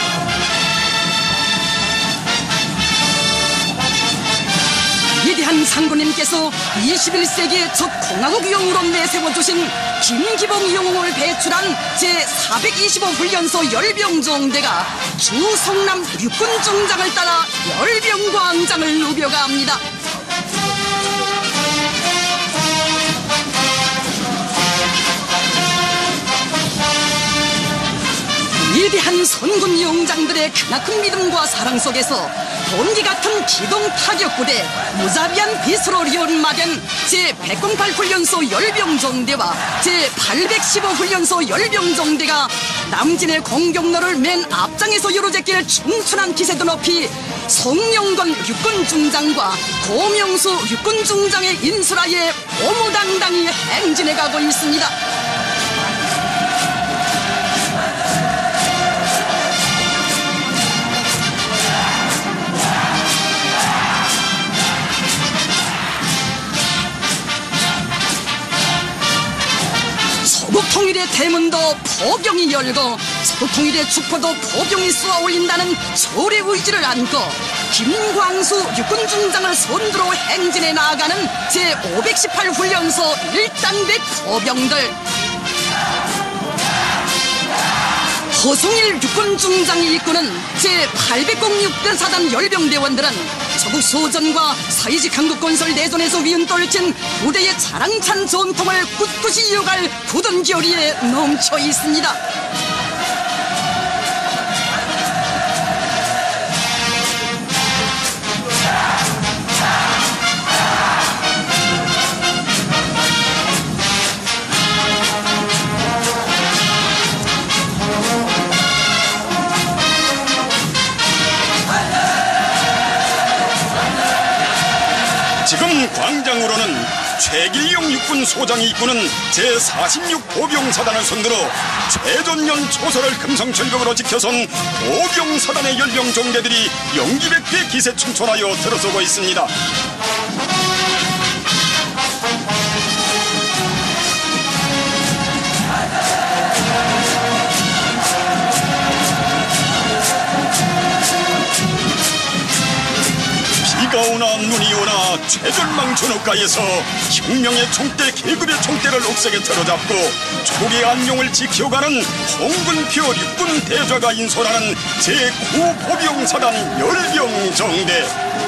위대한 상군님께서 21세기의 첫 공화국용으로 내세워주신 김기봉 영웅을 배출한 제425 훈련소 열병정대가 주성남 육군중장을 따라 열병광장을 누벼갑니다. 위대한 선군 용장들의 크나큰 믿음과 사랑 속에서 번개 같은 기동 타격 부대 무자비한 비수로 연마된 제108 훈련소 열병정대와 제815 훈련소 열병정대가 남진의 공격로를 맨 앞장에서 요로제길 춤춘한 기세도 높이 성영건 육군중장과 고명수 육군중장의 인수라에 오무당당히 행진해 가고 있습니다. 서북통일의 대문도 포병이 열고 서북통일의 축포도 포병이 쏘아올린다는 소의 의지를 안고 김광수 육군중장을 선두로 행진해 나아가는 제518 훈련소 1단대 포병들. 허송일 육군중장이 이끄는 제806대사단 열병대원들은 서북 소전과 사이직 한국건설 내전에서 위은떨친 부대의 자랑찬 전통을 꿋꿋이 이어갈 굳은 결의에 넘쳐 있습니다. 지금 광장으로는 최길용 육군 소장이 이끄는 제46 보병사단을 선두로 최전년 초설을 금성철벽으로 지켜선 보병사단의 열병정대들이 영기백배 기세 충천하여 들어서고 있습니다. 비가 오나 눈이 오나 최절망 전업가에서 혁명의 총대 계급의 총대를 옥색에 틀어잡고 조국의 안녕을 지켜가는 홍군표 육군 대좌가 인솔하는 제9보병사단 열병정대.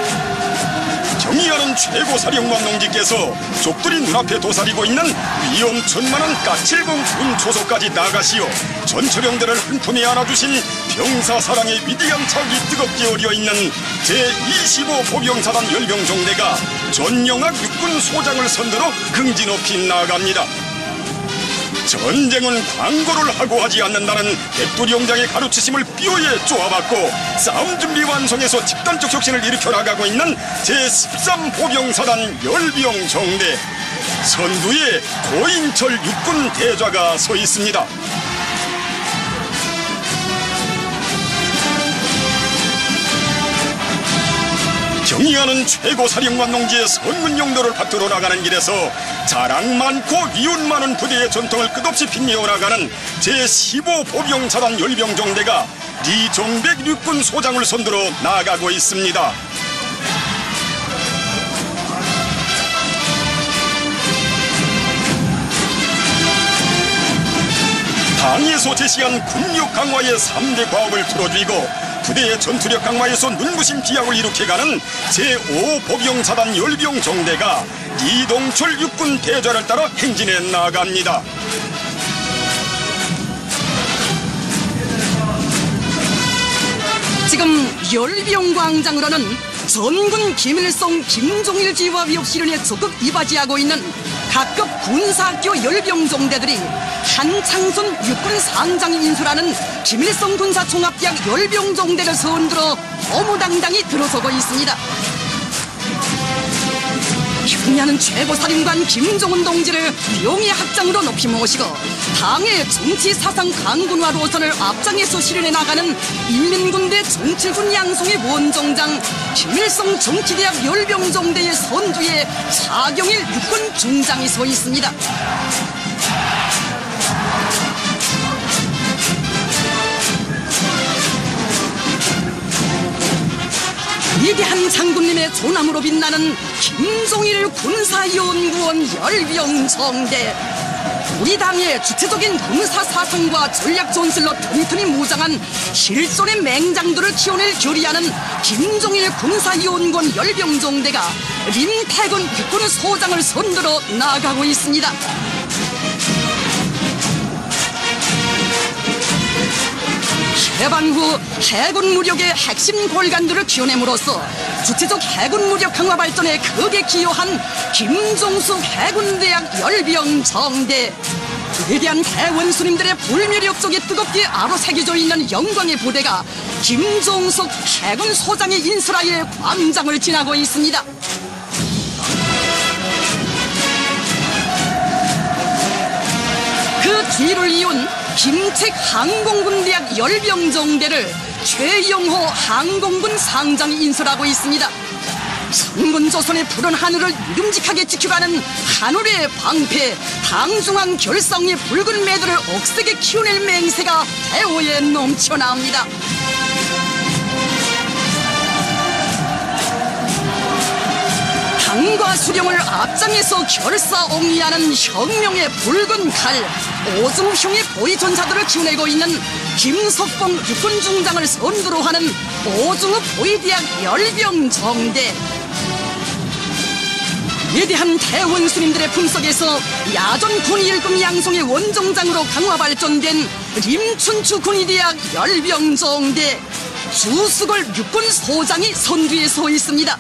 경의하는 최고사령관 농지께서 족들이 눈앞에 도사리고 있는 위험천만한 까칠공 군초소까지 나가시어 전처령들을 한 품에 안아주신 병사사랑의 위대한 차기 뜨겁게 어려있는 제25 보병사단 열병정대가 전영학 육군 소장을 선두로 긍지 높이 나아갑니다. 전쟁은 광고를 하고 하지 않는다는 백두령장의 가르치심을 뼈에 쪼아받고 싸움 준비 완성해서 집단적 혁신을 일으켜 나가고 있는 제13보병사단 열병정대. 선두에 고인철 육군 대좌가 서 있습니다. 경의하는 최고사령관 농지의 선군 용도를 받들어 나가는 길에서 자랑 많고 위운 많은 부대의 전통을 끝없이 빛내어 나가는 제15보병사단 열병정대가 리종백 육군 소장을 선두로 나아가고 있습니다. 당에서 제시한 군력 강화의 3대 과업을 풀어주이고 부대의 전투력 강화에서 눈부신 비약을 일으켜가는 제5보병사단 열병정대가 이동철 육군 대좌를 따라 행진해 나갑니다. 지금 열병광장으로는 전군 김일성, 김종일 지휘와 위협 실현에 적극 이바지하고 있는 각급 군사학교 열병정대들이 한창순 육군 상장이 인수라는 김일성 군사종합대학 열병정대를 선두로 어무당당히 들어서고 있습니다. 경의하는 최고사령관 김종훈 동지를 명예 학장으로 높이 모시고 당의 정치 사상 강군화 노선을 앞장에서 실현해 나가는 인민군대 정칠군 양성의 원정장 김일성 정치대학 열병정대의 선두에 차경일 육군 중장이 서 있습니다. 위대한 장군님의 조남으로 빛나는 김종일 군사연구원 열병정대. 우리 당의 주체적인 군사 사상과 전략 전술로 튼튼히 무장한 실존의 맹장들을 키워낼 결의하는 김종일 군사연구원 열병정대가 림태근 육군소장을 선두로 나아가고 있습니다. 해방 후 해군 무력의 핵심 골간들을 키워냄으로써 주체적 해군 무력 강화 발전에 크게 기여한 김종숙 해군대학 열병정대. 위대한 대원수님들의 불멸의 역적이 뜨겁게 아로새겨져 있는 영광의 부대가 김종숙 해군소장의 인수라에 광장을 지나고 있습니다. 그 뒤를 이은 김책 항공군대학 열병정대를 최영호 항공군 상장이 인수하고 있습니다. 선군조선의 푸른 하늘을 믿음직하게 지켜가는 하늘의 방패, 당중앙 결성의 붉은 매들을 억세게 키워낼 맹세가 대오에 넘쳐나옵니다. 당과 수령을 앞장에서 결사옹리하는 혁명의 붉은 칼, 오중형의 보위전사들을 키워내고 있는 김석봉 육군중장을 선두로 하는 오중읍 보위대학 열병정대. 위대한 대원수님들의 품속에서 야전 군의일금 양성의 원정장으로 강화 발전된 림춘추 군의대학 열병정대. 주수걸 육군소장이 선두에 서 있습니다.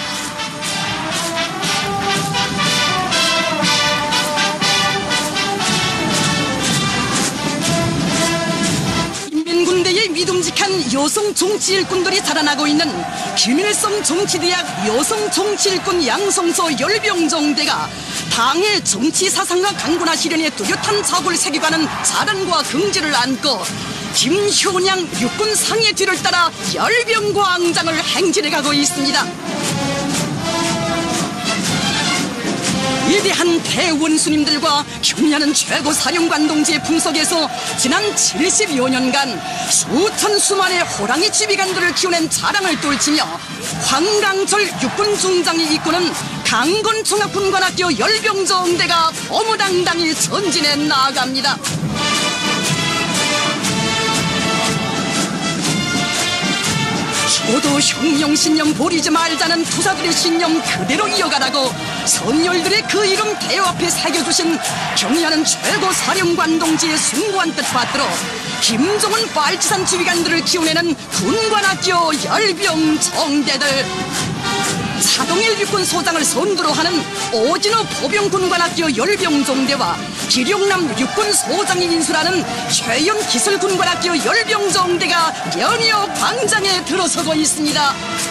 군대의 믿음직한 여성 정치 일꾼들이 자라나고 있는 김일성 정치대학 여성 정치 일꾼 양성소 열병정대가 당의 정치 사상과 강군화 실현에 뚜렷한 작업을 새겨가는 자란과 긍지를 안고 김효냥 육군 상의 뒤를 따라 열병광장을 행진해가고 있습니다. 위대한 대원수님들과 흉년한 최고 사령관 동지의 품속에서 지난 70여 년간 수천 수만의 호랑이 지휘관들을 키워낸 자랑을 떨치며 황강철 육군중장이 이끄는 강건종합군관학교 열병정대가 어무당당히 전진해 나아갑니다. 모두 혁명 신념 버리지 말자는 투사들의 신념 그대로 이어가라고 선열들의 그 이름 대여 앞에 새겨주신 경의하는 최고 사령관 동지의 숭고한 뜻 받들어 김종은 빨치산 지휘관들을 키워내는 군관학교 열병정대들, 차동일 육군소장을 선두로 하는 오진호 포병군관학교 열병정대와 기룡남 육군소장이 인수라는 최연 기술군관학교 열병정대가 연이어 광장에 들어서고 있습니다.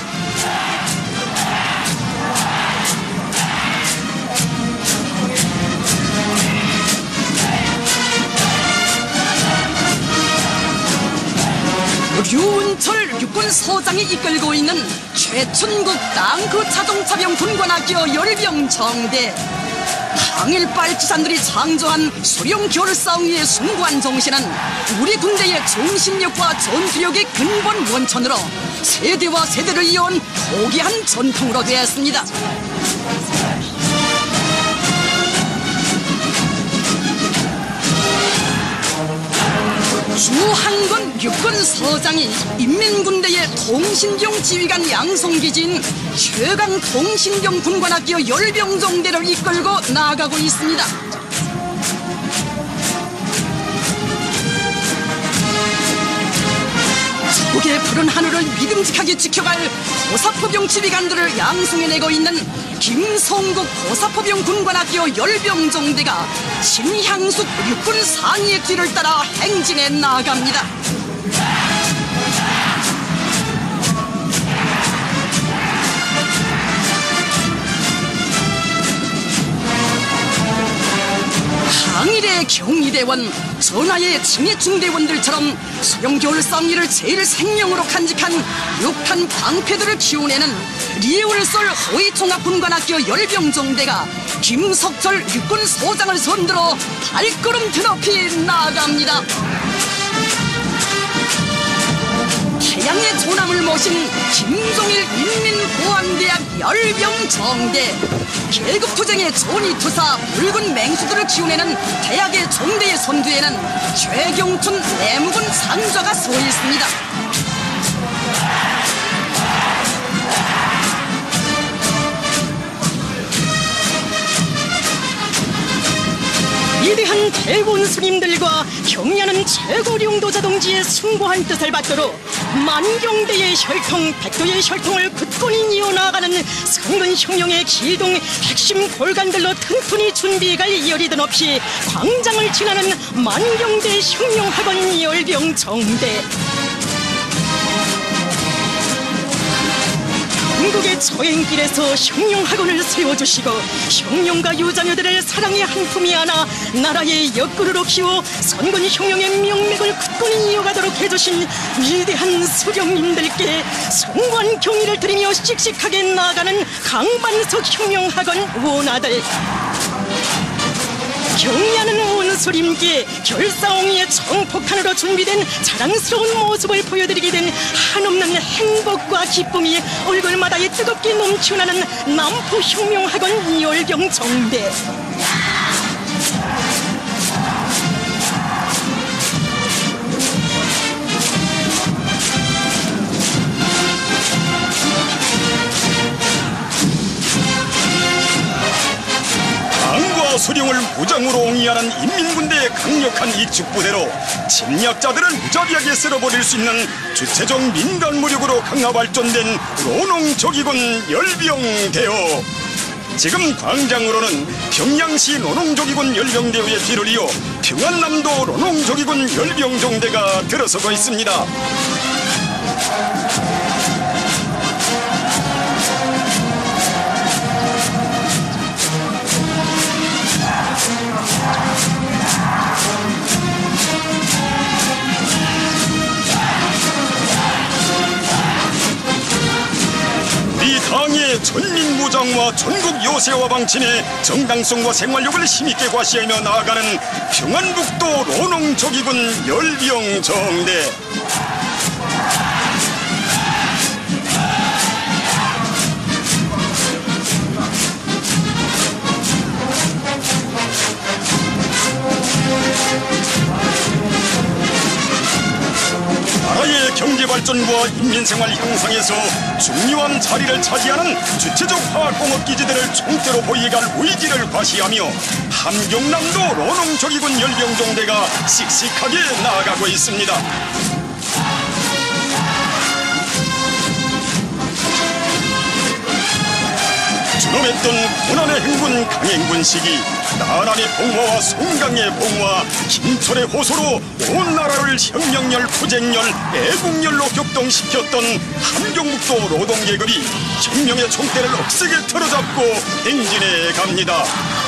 류은철 육군소장이 이끌고 있는 최춘국 땅크 자동차병 군관학교 열병정대. 당일 빨치산들이 창조한 수령 결사응의 숭고한 정신은 우리 군대의 정신력과 전투력의 근본 원천으로 세대와 세대를 이어온 고귀한 전통으로 되었습니다. 주한군 육군서장이 인민군대의 통신경 지휘관 양성기지인 최강 통신경 군관학교 열병정대를 이끌고 나아가고 있습니다. 북의 푸른 하늘을 믿음직하게 지켜갈 고사포병 지휘관들을 양성해내고 있는 김성국 고사포병 군관학교 열병정대가 신향숙 육군 상위의 뒤를 따라 행진해 나아갑니다. 항일의 경희대원, 전하의 칭의중대원들처럼 소형겨울 쌍리를 제일 생명으로 간직한 육탄 방패들을 키워내는 리울설 호위종합군관학교 열병정대가 김석철 육군소장을 선두로 발걸음 드높이 나아갑니다. 태양의 조남을 모신 김종일 인민보안대학 열병정대. 계급투쟁의 조니투사 붉은 맹수들을 키워내는 대학의 종대의 선두에는 최경춘 내무군 상좌가 서 있습니다. 위대한 대원 스님들과 경야는 최고령도자 동지의 숭고한 뜻을 받들어 만경대의 혈통, 백도의 혈통을 굳건히 이어나가는 성근혁명의 기동 핵심 골간들로 튼튼히 준비가 이어리던 없이 광장을 지나는 만경대 혁명학원 열병정대. 한국의 저행길에서 혁명학원을 세워주시고 혁명가 유자녀들을 사랑의 한 품이 안아 나라의 옆구르로 키워 선군혁명의 명맥을 굳건히 이어가도록 해주신 위대한 수령님들께 숭고한 경의를 드리며 씩씩하게 나아가는 강반석 혁명학원 원아들. 경의하는 원수님께 결사옹이의 정폭탄으로 준비된 자랑스러운 모습을 보여드리게 된 한없는 행복과 기쁨이 얼굴마다에 뜨겁게 넘쳐나는 남포혁명학원 열병정대. 수령을 무장으로 옹이하는 인민군대의 강력한 익축부대로 침략자들을 무자비하게 쓸어버릴 수 있는 주체적 민간무력으로 강화 발전된 노농조기군 열병대요. 지금 광장으로는 평양시 노농조기군 열병대의 뒤를 이어 평안남도 노농조기군 열병정대가 들어서고 있습니다. 우리 당의 전민무장과 전국 요새화 방침의 정당성과 생활력을 힘있게 과시하며 나아가는 평안북도 노농조기군 열병정대. 나라의 경제발전과 인민생활 향상에서 중요한 자리를 차지하는 주체적 화학공업기지들을 총대로 보이갈 의지를 과시하며 함경남도 노농조기군 열병정대가 씩씩하게 나아가고 있습니다. 준엄했던 고난의 행군 강행군 시기, 나란의 봉화와 송강의 봉화, 김철의 호소로 온 나라를 혁명열, 투쟁열, 애국열로 격동시켰던 함경북도 노동계급이 혁명의 총대를 억세게 틀어잡고 행진해 갑니다.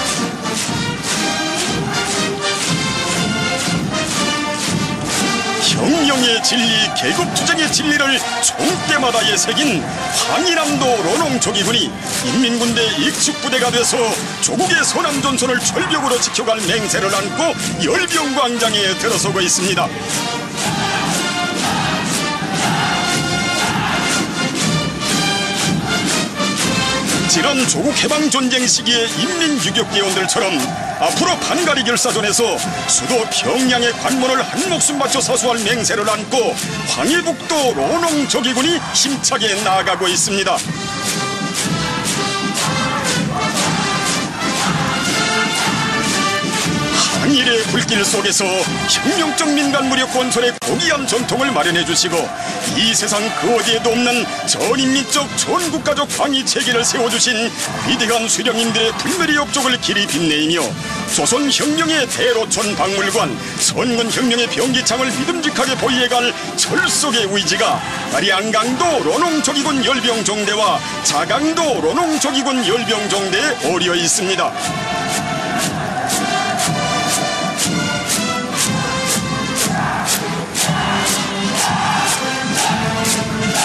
혁명의 진리, 계급투쟁의 진리를 총대마다에 새긴 황희남도 노농조기군이 인민군대 익축부대가 돼서 조국의 선남전선을 철벽으로 지켜갈 맹세를 안고 열병광장에 들어서고 있습니다. 지난 조국 해방 전쟁 시기의 인민유격대원들처럼 앞으로 반가리 결사전에서 수도 평양의 관문을 한 목숨 바쳐 사수할 맹세를 안고 황해북도 노농조기군이 힘차게 나아가고 있습니다. 항일의 불길 속에서 혁명적 민간무력 건설의 고귀한 전통을 마련해 주시고 이 세상 그 어디에도 없는 전인민적 전국가적 광의체계를 세워주신 위대한 수령님들의 불멸의 업적을 길이 빛내이며 조선혁명의 대로천 박물관, 선군혁명의 병기창을 믿음직하게 보위해갈 철석의 의지가 양강도 노농조기군 열병정대와 자강도 노농조기군 열병정대에 어려 있습니다.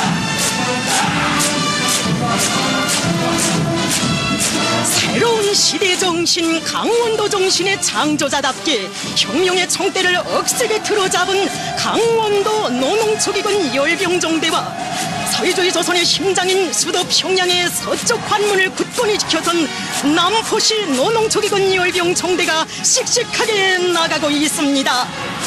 새로운 시대 정신 강원도 정신의 창조자답게 혁명의 총대를 억세게 틀어잡은 강원도 노농초기군 열병정대와 사회주의 조선의 심장인 수도 평양의 서쪽 관문을 굳건히 지켜선 남포시 노농초기군 열병정대가 씩씩하게 나가고 있습니다.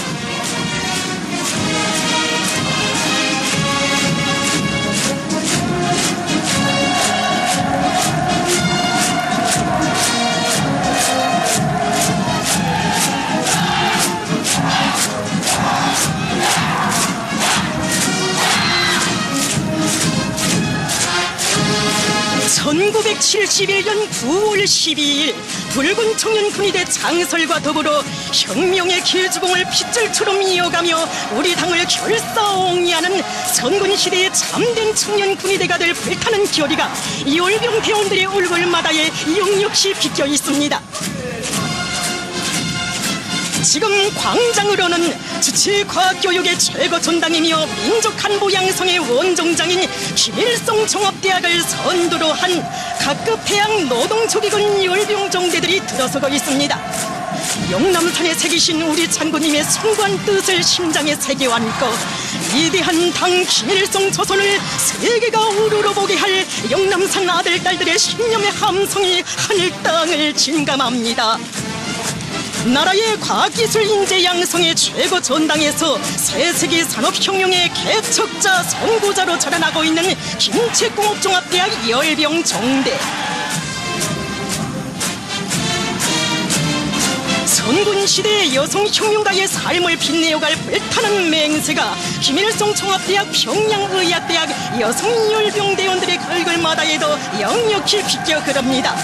(1971년 9월 12일) 붉은 청년군의대 창설과 더불어 혁명의 길주공을 핏줄처럼 이어가며 우리 당을 결사옹이하는 선군시대의 참된 청년군의대가 될 불타는 결의가 열병 대원들의 얼굴마다에 역력시 비껴 있습니다. 지금 광장으로는 주체과학교육의 최고 전당이며 민족한보 양성의 원종장인 김일성 종합대학을 선두로 한 각급 해양 노동조기군 열병정대들이 들어서고 있습니다. 영남산에 새기신 우리 장군님의 숭고한 뜻을 심장에 새겨 안고 위대한 당 김일성 조선을 세계가 우러러보게 할 영남산 아들 딸들의 신념의 함성이 하늘 땅을 진감합니다. 나라의 과학기술 인재 양성의 최고 전당에서 새세기 산업혁명의 개척자 선구자로 자라나고 있는 김책공업종합대학 열병정대. 선군시대의 여성혁명가의 삶을 빛내어갈 불타는 맹세가 김일성 종합대학 평양의학대학 여성열병대원들의 얼굴마다에도 역력히 비껴 그럽니다.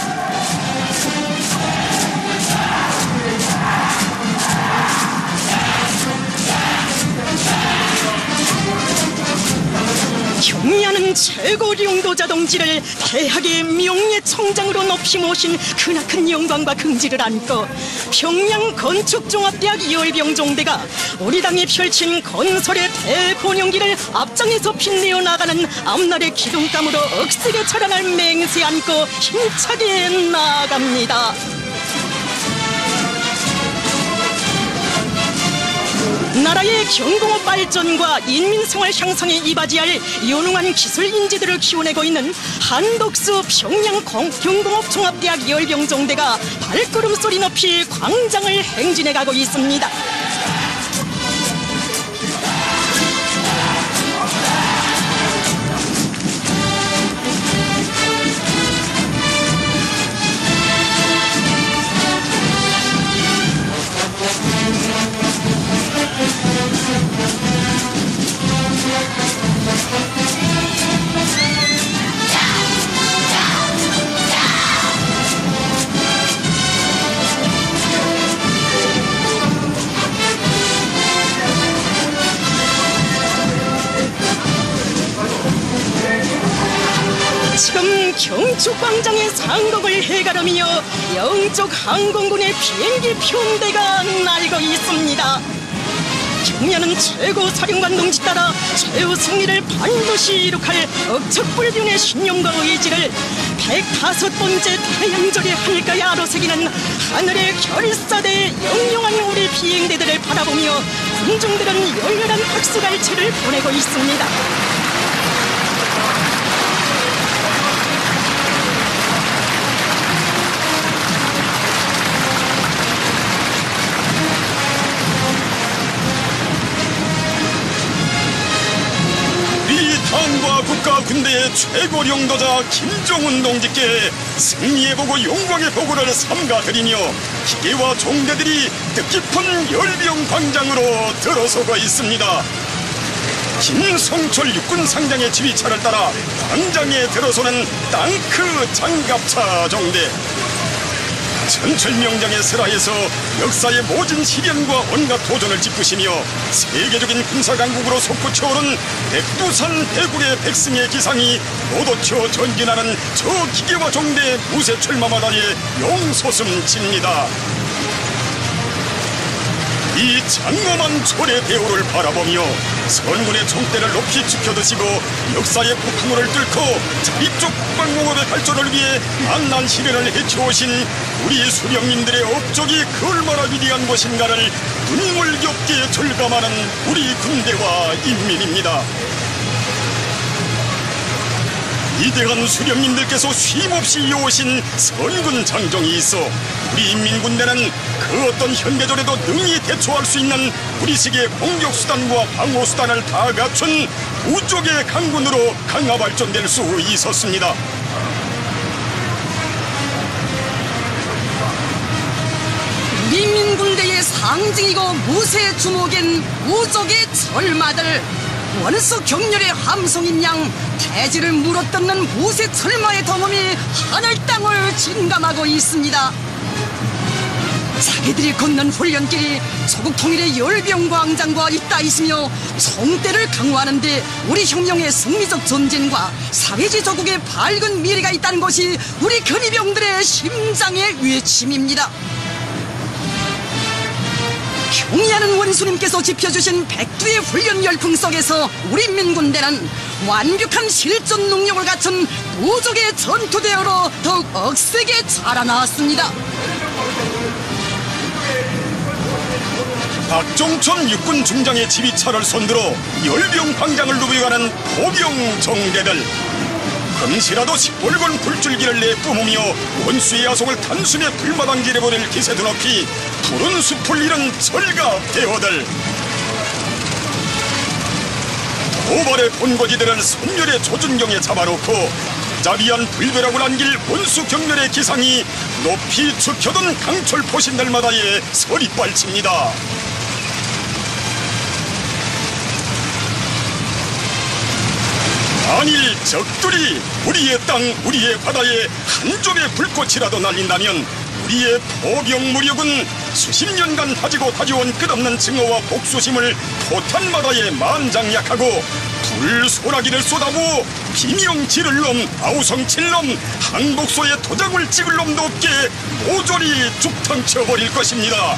경리하는 최고 용도자 동지를 대학의 명예총장으로 높이 모신 크나큰 영광과 긍지를 안고 평양 건축종합대학 열병종대가 우리 당이 펼친 건설의 대본영기를 앞장에서 빛내어 나가는 앞날의 기둥감으로 억세게 자라날 맹세 안고 힘차게 나아갑니다. 나라의 경공업 발전과 인민생활 향상에 이바지할 유능한 기술 인재들을 키워내고 있는 한독수 평양 경공업 종합대학 열병정대가 발걸음 소리 높이 광장을 행진해가고 있습니다. 지금 경축광장의 상공을 해가르며 영쪽 항공군의 비행기 편대가 날고 있습니다. 경리하는 최고 사령관 동지 따라 최후 승리를 반드시 이룩할 억척불변의 신념과 의지를 105번째 태양절의 하늘가에 아로새기는 하늘의 결사대 영영한 우리 비행대들을 바라보며 군중들은 열렬한 박수갈채를 보내고 있습니다. 당과 국가 군대의 최고 용도자 김정은 동지께 승리의 보고 영광의 보고를 삼가드리며 기계와 종대들이 뜻깊은 열병 광장으로 들어서고 있습니다. 김성철 육군 상장의 지휘차를 따라 광장에 들어서는 땅크 장갑차 정대. 천철명장의 설하에서 역사의 모진 시련과 온갖 도전을 짚으시며 세계적인 군사강국으로 솟구쳐오른 백두산 대굴의 백승의 기상이 노도쳐 전진하는 저 기계와 종대 무쇠 철마마다에 용솟음칩니다. 이 장엄한 초래 대우를 바라보며 선군의 총대를 높이 지켜드시고 역사의 폭풍우를 뚫고 자립적 국방공업의 발전을 위해 만난 시련을 헤쳐오신 우리 수령님들의 업적이 그 얼마나 위대한 것인가를 눈물겹게 절감하는 우리 군대와 인민입니다. 위대한 수령님들께서 쉼없이 이어오신 선군 장정이 있어 우리 인민군대는 그 어떤 현대전에도 능히 대처할 수 있는 우리식의 공격수단과 방어수단을 다 갖춘 우쪽의 강군으로 강화 발전될 수 있었습니다. 우리 인민군대의 상징이고 무쇠 주목인 우족의 철마들, 원수 격렬의 함성인 양 대지를 물어뜯는 무쇠 철마의 덤음이 하늘 땅을 진감하고 있습니다. 자기들이 걷는 훈련길이 조국 통일의 열병광장과 잇따 있으며 총대를 강화하는 데 우리 혁명의 승리적 전쟁과 사회주의 조국의 밝은 미래가 있다는 것이 우리 근위병들의 심장의 외침입니다. 경의하는 원수님께서 지펴주신 백두의 훈련 열풍 속에서 우리 민군대는 완벽한 실전 능력을 갖춘 무적의 전투대어로 더욱 억세게 자라나왔습니다. 박종천 육군 중장의 지휘차를 손들어 열병 광장을 누비가는 포병 정대들, 금시라도 시뻘건 불줄기를 내뿜으며 원수의 야속을 단숨에 불마당질해버릴 기세 드높이 푸른 숲을 잃은 철갑 대어들, 도발의 본거지들을 선멸의 조준경에 잡아놓고 자비한 불벼락을 안길 원수 경멸의 기상이 높이 죽혀둔 강철 포신들마다의 서리빨칩니다. 만일 적들이 우리의 땅, 우리의 바다에 한 점의 불꽃이라도 날린다면 우리의 포병 무력은 수십 년간 다지고 다져온 끝없는 증오와 복수심을 포탄마다에 만장약하고 불소나기를 쏟아부어 비명 지를 놈, 아우성 칠 놈, 항복소에 도장을 찍을 놈도 없게 모조리 죽탕쳐버릴 것입니다.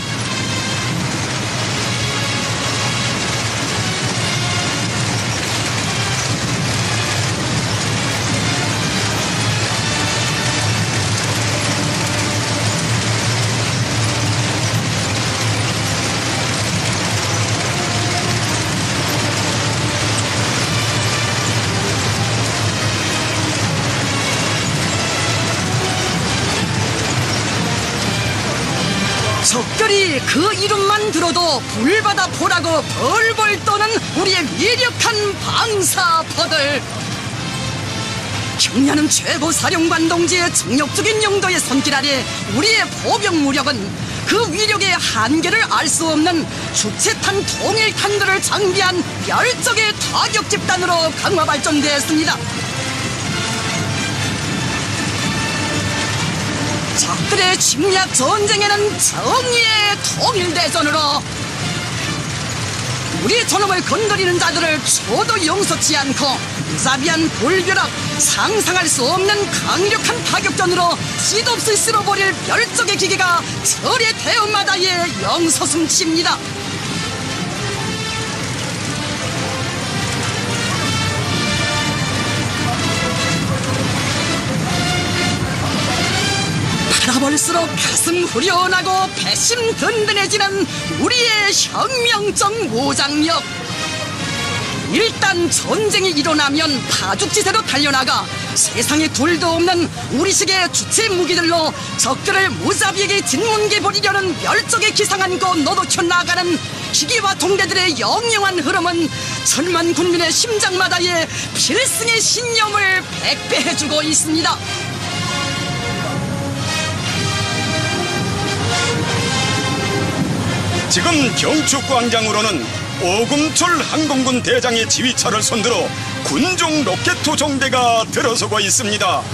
적들이 그 이름만 들어도 불바다 포라고 벌벌 떠는 우리의 위력한 방사포들, 경려는 최고 사령관 동지의 정력적인 용도의 손길 아래 우리의 포병 무력은 그 위력의 한계를 알 수 없는 주체탄 통일탄들을 장비한 열적의 타격 집단으로 강화 발전되었습니다. 적들의 침략 전쟁에는 정의의 통일대전으로 우리 존엄을 건드리는 자들을 저도 용서치 않고 무자비한 불벼락, 상상할 수 없는 강력한 타격전으로 씨도없이 쓸어버릴 멸종의 기계가 철의 대음마다에 영서숨칩니다. 바라볼수록 가슴 후련하고 배심 든든해지는 우리의 혁명적 무장력. 일단 전쟁이 일어나면 파죽지세로 달려나가 세상에 둘도 없는 우리식의 주체 무기들로 적들을 무자비하게 짓뭉개버리려는 멸종의 기상 안고 너도켜 나가는 기계와 동대들의 영영한 흐름은 천만 국민의 심장마다의 필승의 신념을 백배해주고 있습니다. 지금 경축광장으로는 오금철 항공군 대장의 지휘차를 손들어 군종 로켓 정대가 들어서고 있습니다.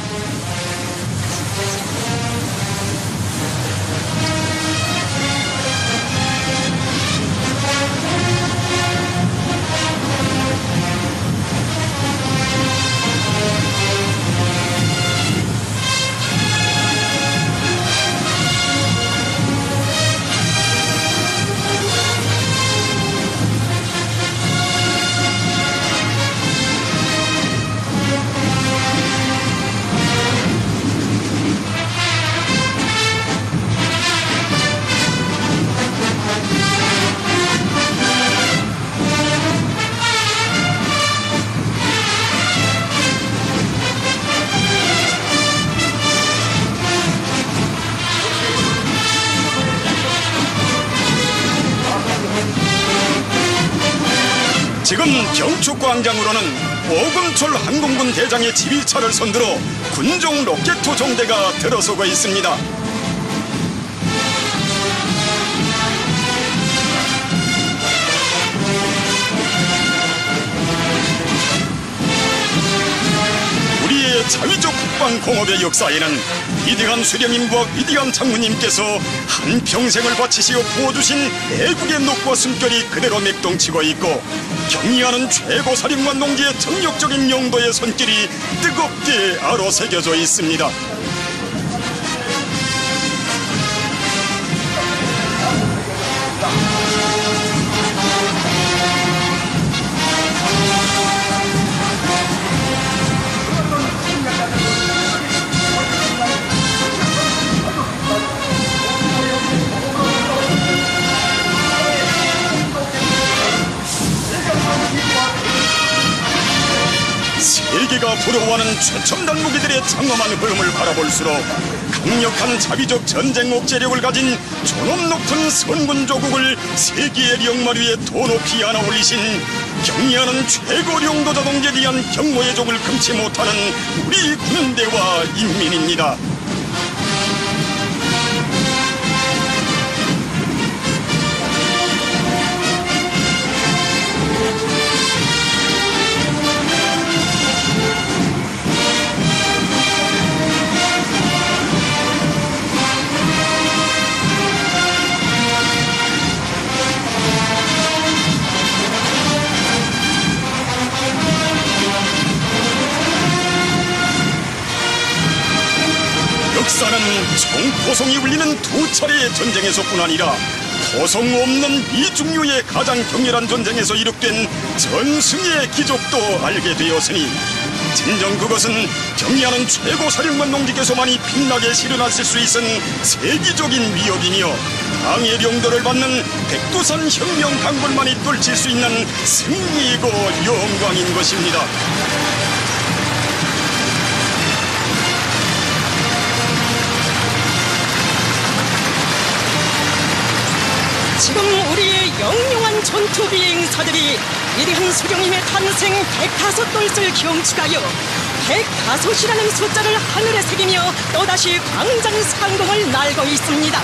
지금 경축광장으로는 오금철 항공군 대장의 지휘차를 선두로 군종 로켓 정대가 들어서고 있습니다. 우리의 자위적 국방공업의 역사에는 위대한 수령님과 위대한 장군님께서 한평생을 바치시어 부어주신 애국의 녹과 숨결이 그대로 맥동치고 있고, 경의하는 최고사령관 농지의 정력적인 용도의 손길이 뜨겁게 아로새겨져 있습니다. 세계가 부러워하는 최첨단 무기들의 장엄한 흐름을 바라볼수록 강력한 자비적 전쟁 억제력을 가진 존엄 높은 선군 조국을 세계의 령말 위에 더 높이 안아 올리신 경의하는 최고領導者 동지에 대한 경호의 종을 금치 못하는 우리 군대와 인민입니다. 역사는 총포성이 울리는 두 차례의 전쟁에서뿐 아니라 포성 없는 이중류의 가장 격렬한 전쟁에서 이룩된 전승의 기적도 알게 되었으니, 진정 그것은 경의하는 최고사령관 농지께서만이 빛나게 실현하실 수 있는 세계적인 위협이며, 당의領導를 받는 백두산 혁명 강군만이 떨칠 수 있는 승리이고 영광인 것입니다. 지금 우리의 영롱한 전투 비행사들이 위대한 수령님의 탄생 105돌을 경축하여 105이라는 숫자를 하늘에 새기며 또다시 광장 상공을 날고 있습니다.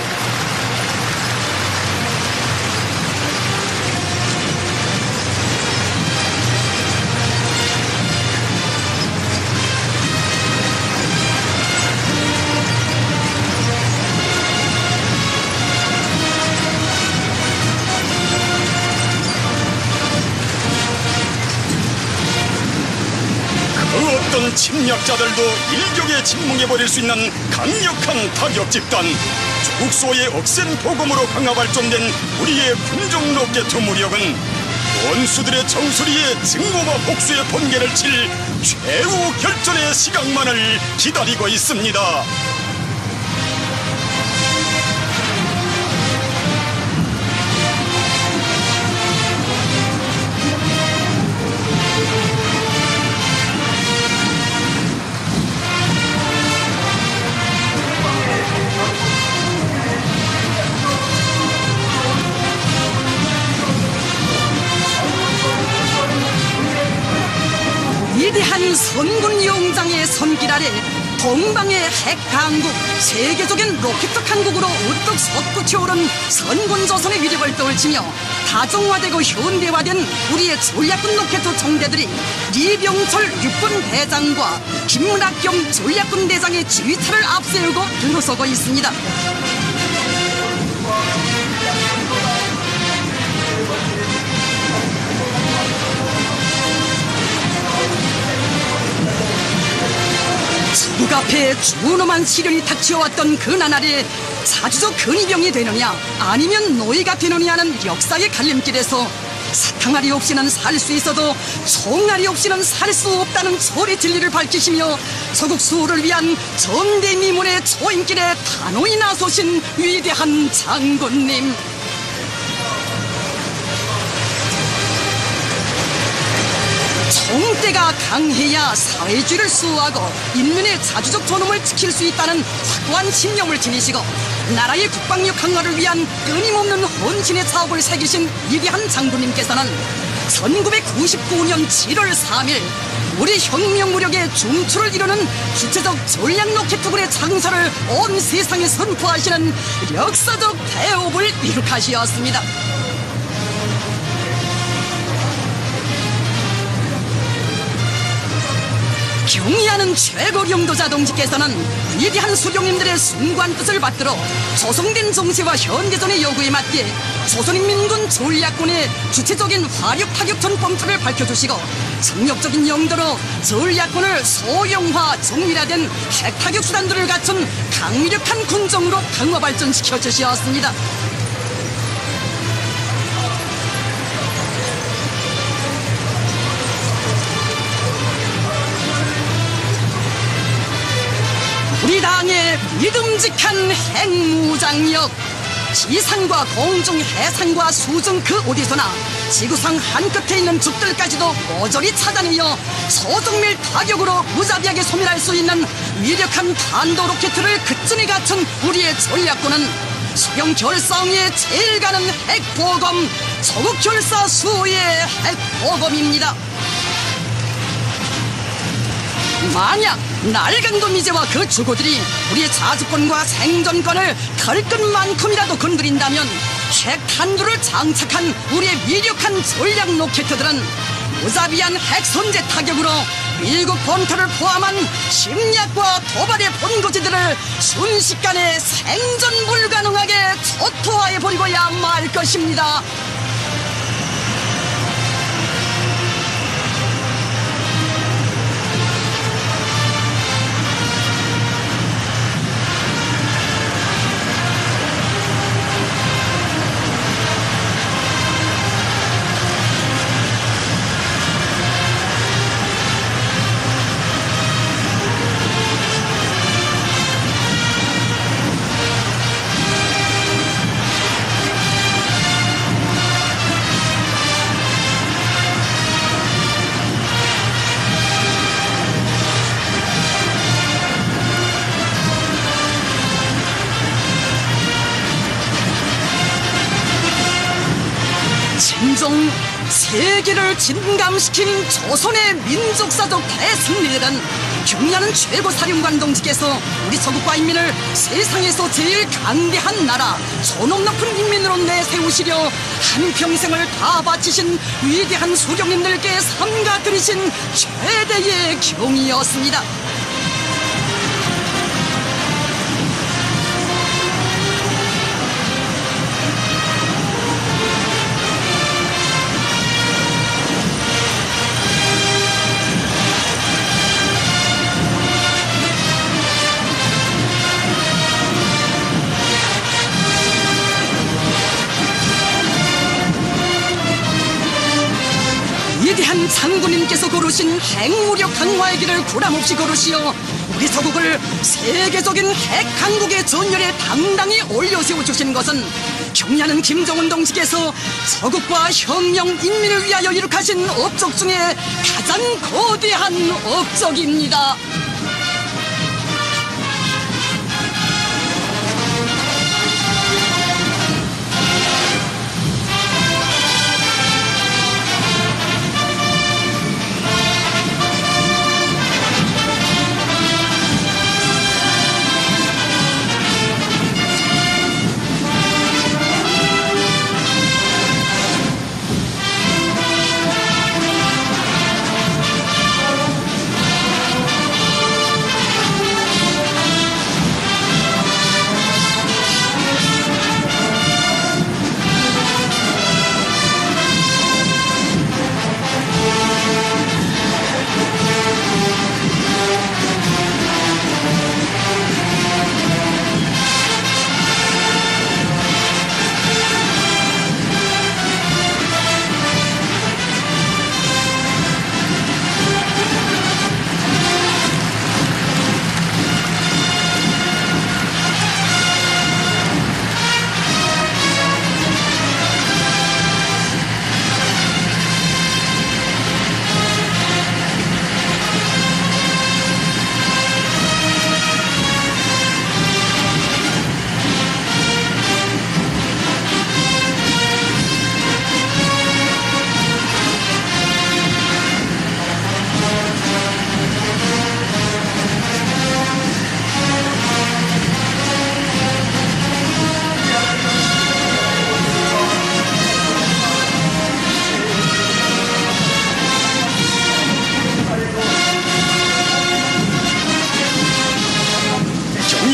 어떤 침략자들도 일격에 침묵해버릴 수 있는 강력한 타격 집단, 조국소의 억센 포검으로 강화 발전된 우리의 군종 로켓 무력은 원수들의 정수리에 증오와 복수의 번개를 칠 최후 결전의 시각만을 기다리고 있습니다. 위대한 선군 용장의 손길 아래 동방의 핵강국, 세계적인 로켓 강국으로 우뚝 솟구쳐 오른 선군 조선의 위력을 떨치며 다정화되고 현대화된 우리의 전략군 로켓 정대들이 리병철 육군 대장과 김문학경 전략군 대장의 지휘차를 앞세우고 들어서고 있습니다. 국 앞에 준엄한 시련이 닥쳐왔던 그 나날에 사주적 근위병이 되느냐 아니면 노예가 되느냐는 역사의 갈림길에서 사탕알이 없이는 살 수 있어도 총알이 없이는 살 수 없다는 소리 진리를 밝히시며 서국 수호를 위한 전대미문의 초인길에 단호히 나서신 위대한 장군님, 총대가 강해야 사회주의를 수호하고 인민의 자주적 존엄을 지킬 수 있다는 확고한 신념을 지니시고 나라의 국방력 강화를 위한 끊임없는 헌신의 사업을 새기신 위대한 장군님께서는 1999년 7월 3일 우리 혁명 무력의 중추를 이루는 주체적 전략 로켓투굴의 창설을 온 세상에 선포하시는 역사적 대업을 이룩하시었습니다. 경의하는 최고 영도자 동지께서는 위대한 수령님들의 숭고한 뜻을 받들어 조성된 정세와 현대전의 요구에 맞게 조선인민군 전략군의 주체적인 화력 타격 전범투를 밝혀주시고 정력적인 용도로 전략군을 소형화 정밀화된 핵타격 수단들을 갖춘 강력한 군정으로 강화 발전시켜 주시었습니다. 우리 당의 믿음직한 핵무장력, 지상과 공중, 해상과 수중 그 어디서나 지구상 한끝에 있는 적들까지도 모조리 차단하여 소정밀 타격으로 무자비하게 소멸할 수 있는 위력한 탄도 로켓을 그쯤에 갖춘 우리의 전략군은 수령 결사의 제일 가는 핵보검, 조국 결사 수의 핵보검입니다. 만약 날강도 미제와 그 주고들이 우리의 자주권과 생존권을 털끝만큼이라도 건드린다면 핵탄두를 장착한 우리의 위력한 전략 로켓들은 무자비한 핵선제 타격으로 미국 본토를 포함한 침략과 도발의 본거지들을 순식간에 생존 불가능하게 초토화해버리고야 말 것입니다. 진정 세계를 진감시킨 조선의 민족사적 대승리들은 경의하는 최고 사령관 동지께서 우리 조국과 인민을 세상에서 제일 강대한 나라, 존엄 높은 인민으로 내세우시려 한평생을 다 바치신 위대한 수령님들께 삼가 드리신 최대의 경의였습니다. 위대한 장군님께서 고르신 핵무력 강화의 길을 구람없이 걸으시어 우리 서국을 세계적인 핵강국의 전열에 당당히 올려세워주신 것은 경의하는 김정은 동지께서 서국과 혁명 인민을 위하여 이룩하신 업적 중에 가장 거대한 업적입니다.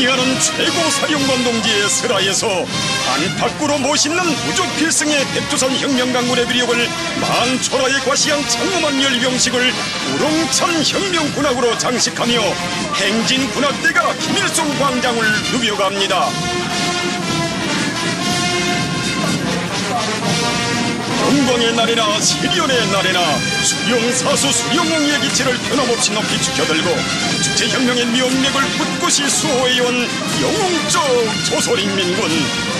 경리하는 최고 사령관 동지의 설하에서 안팎으로 멋있는 우주 필승의 백두산 혁명강군의 위력을 만초라에 과시한 장엄한 열병식을 우렁찬 혁명군악으로 장식하며 행진군악대가 김일성 광장을 누벼갑니다. 영광의 날에나 시련의 날에나 수령사수 수령왕의 기체를 변함없이 높이 지켜들고 주체혁명의 명맥을 꿋꿋이 수호해온 영웅적 조선인민군.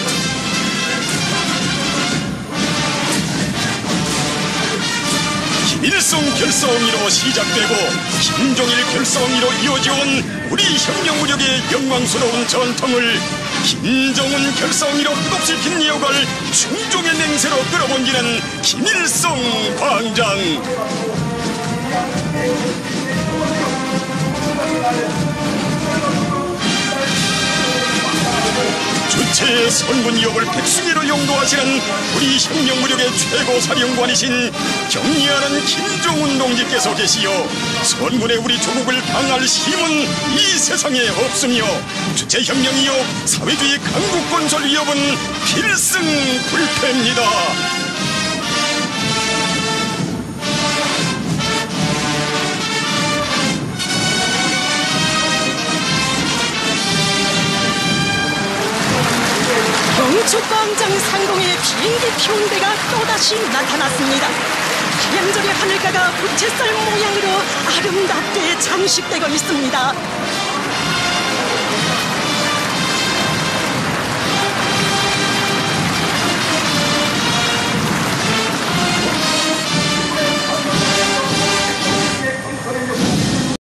김일성 결성으로 시작되고 김종일 결성으로 이어져온 우리 혁명무력의 영광스러운 전통을 김정은 결성으로 끝없이 빛이어갈 충종의 맹세로 끌어번지는 김일성 광장. 주체의 선군위협을 백승희로 용도하시는 우리 혁명무력의 최고 사령관이신 경리하는 김정은 동지께서 계시어 선군의 우리 조국을 방할 힘은 이 세상에 없으며 주체혁명이요 사회주의 강국 건설 위협은 필승불패입니다. 경축광장 상공에 비행기 표운대가 또다시 나타났습니다. 하얀절의 하늘가가 부채살 모양으로 아름답게 장식되고 있습니다.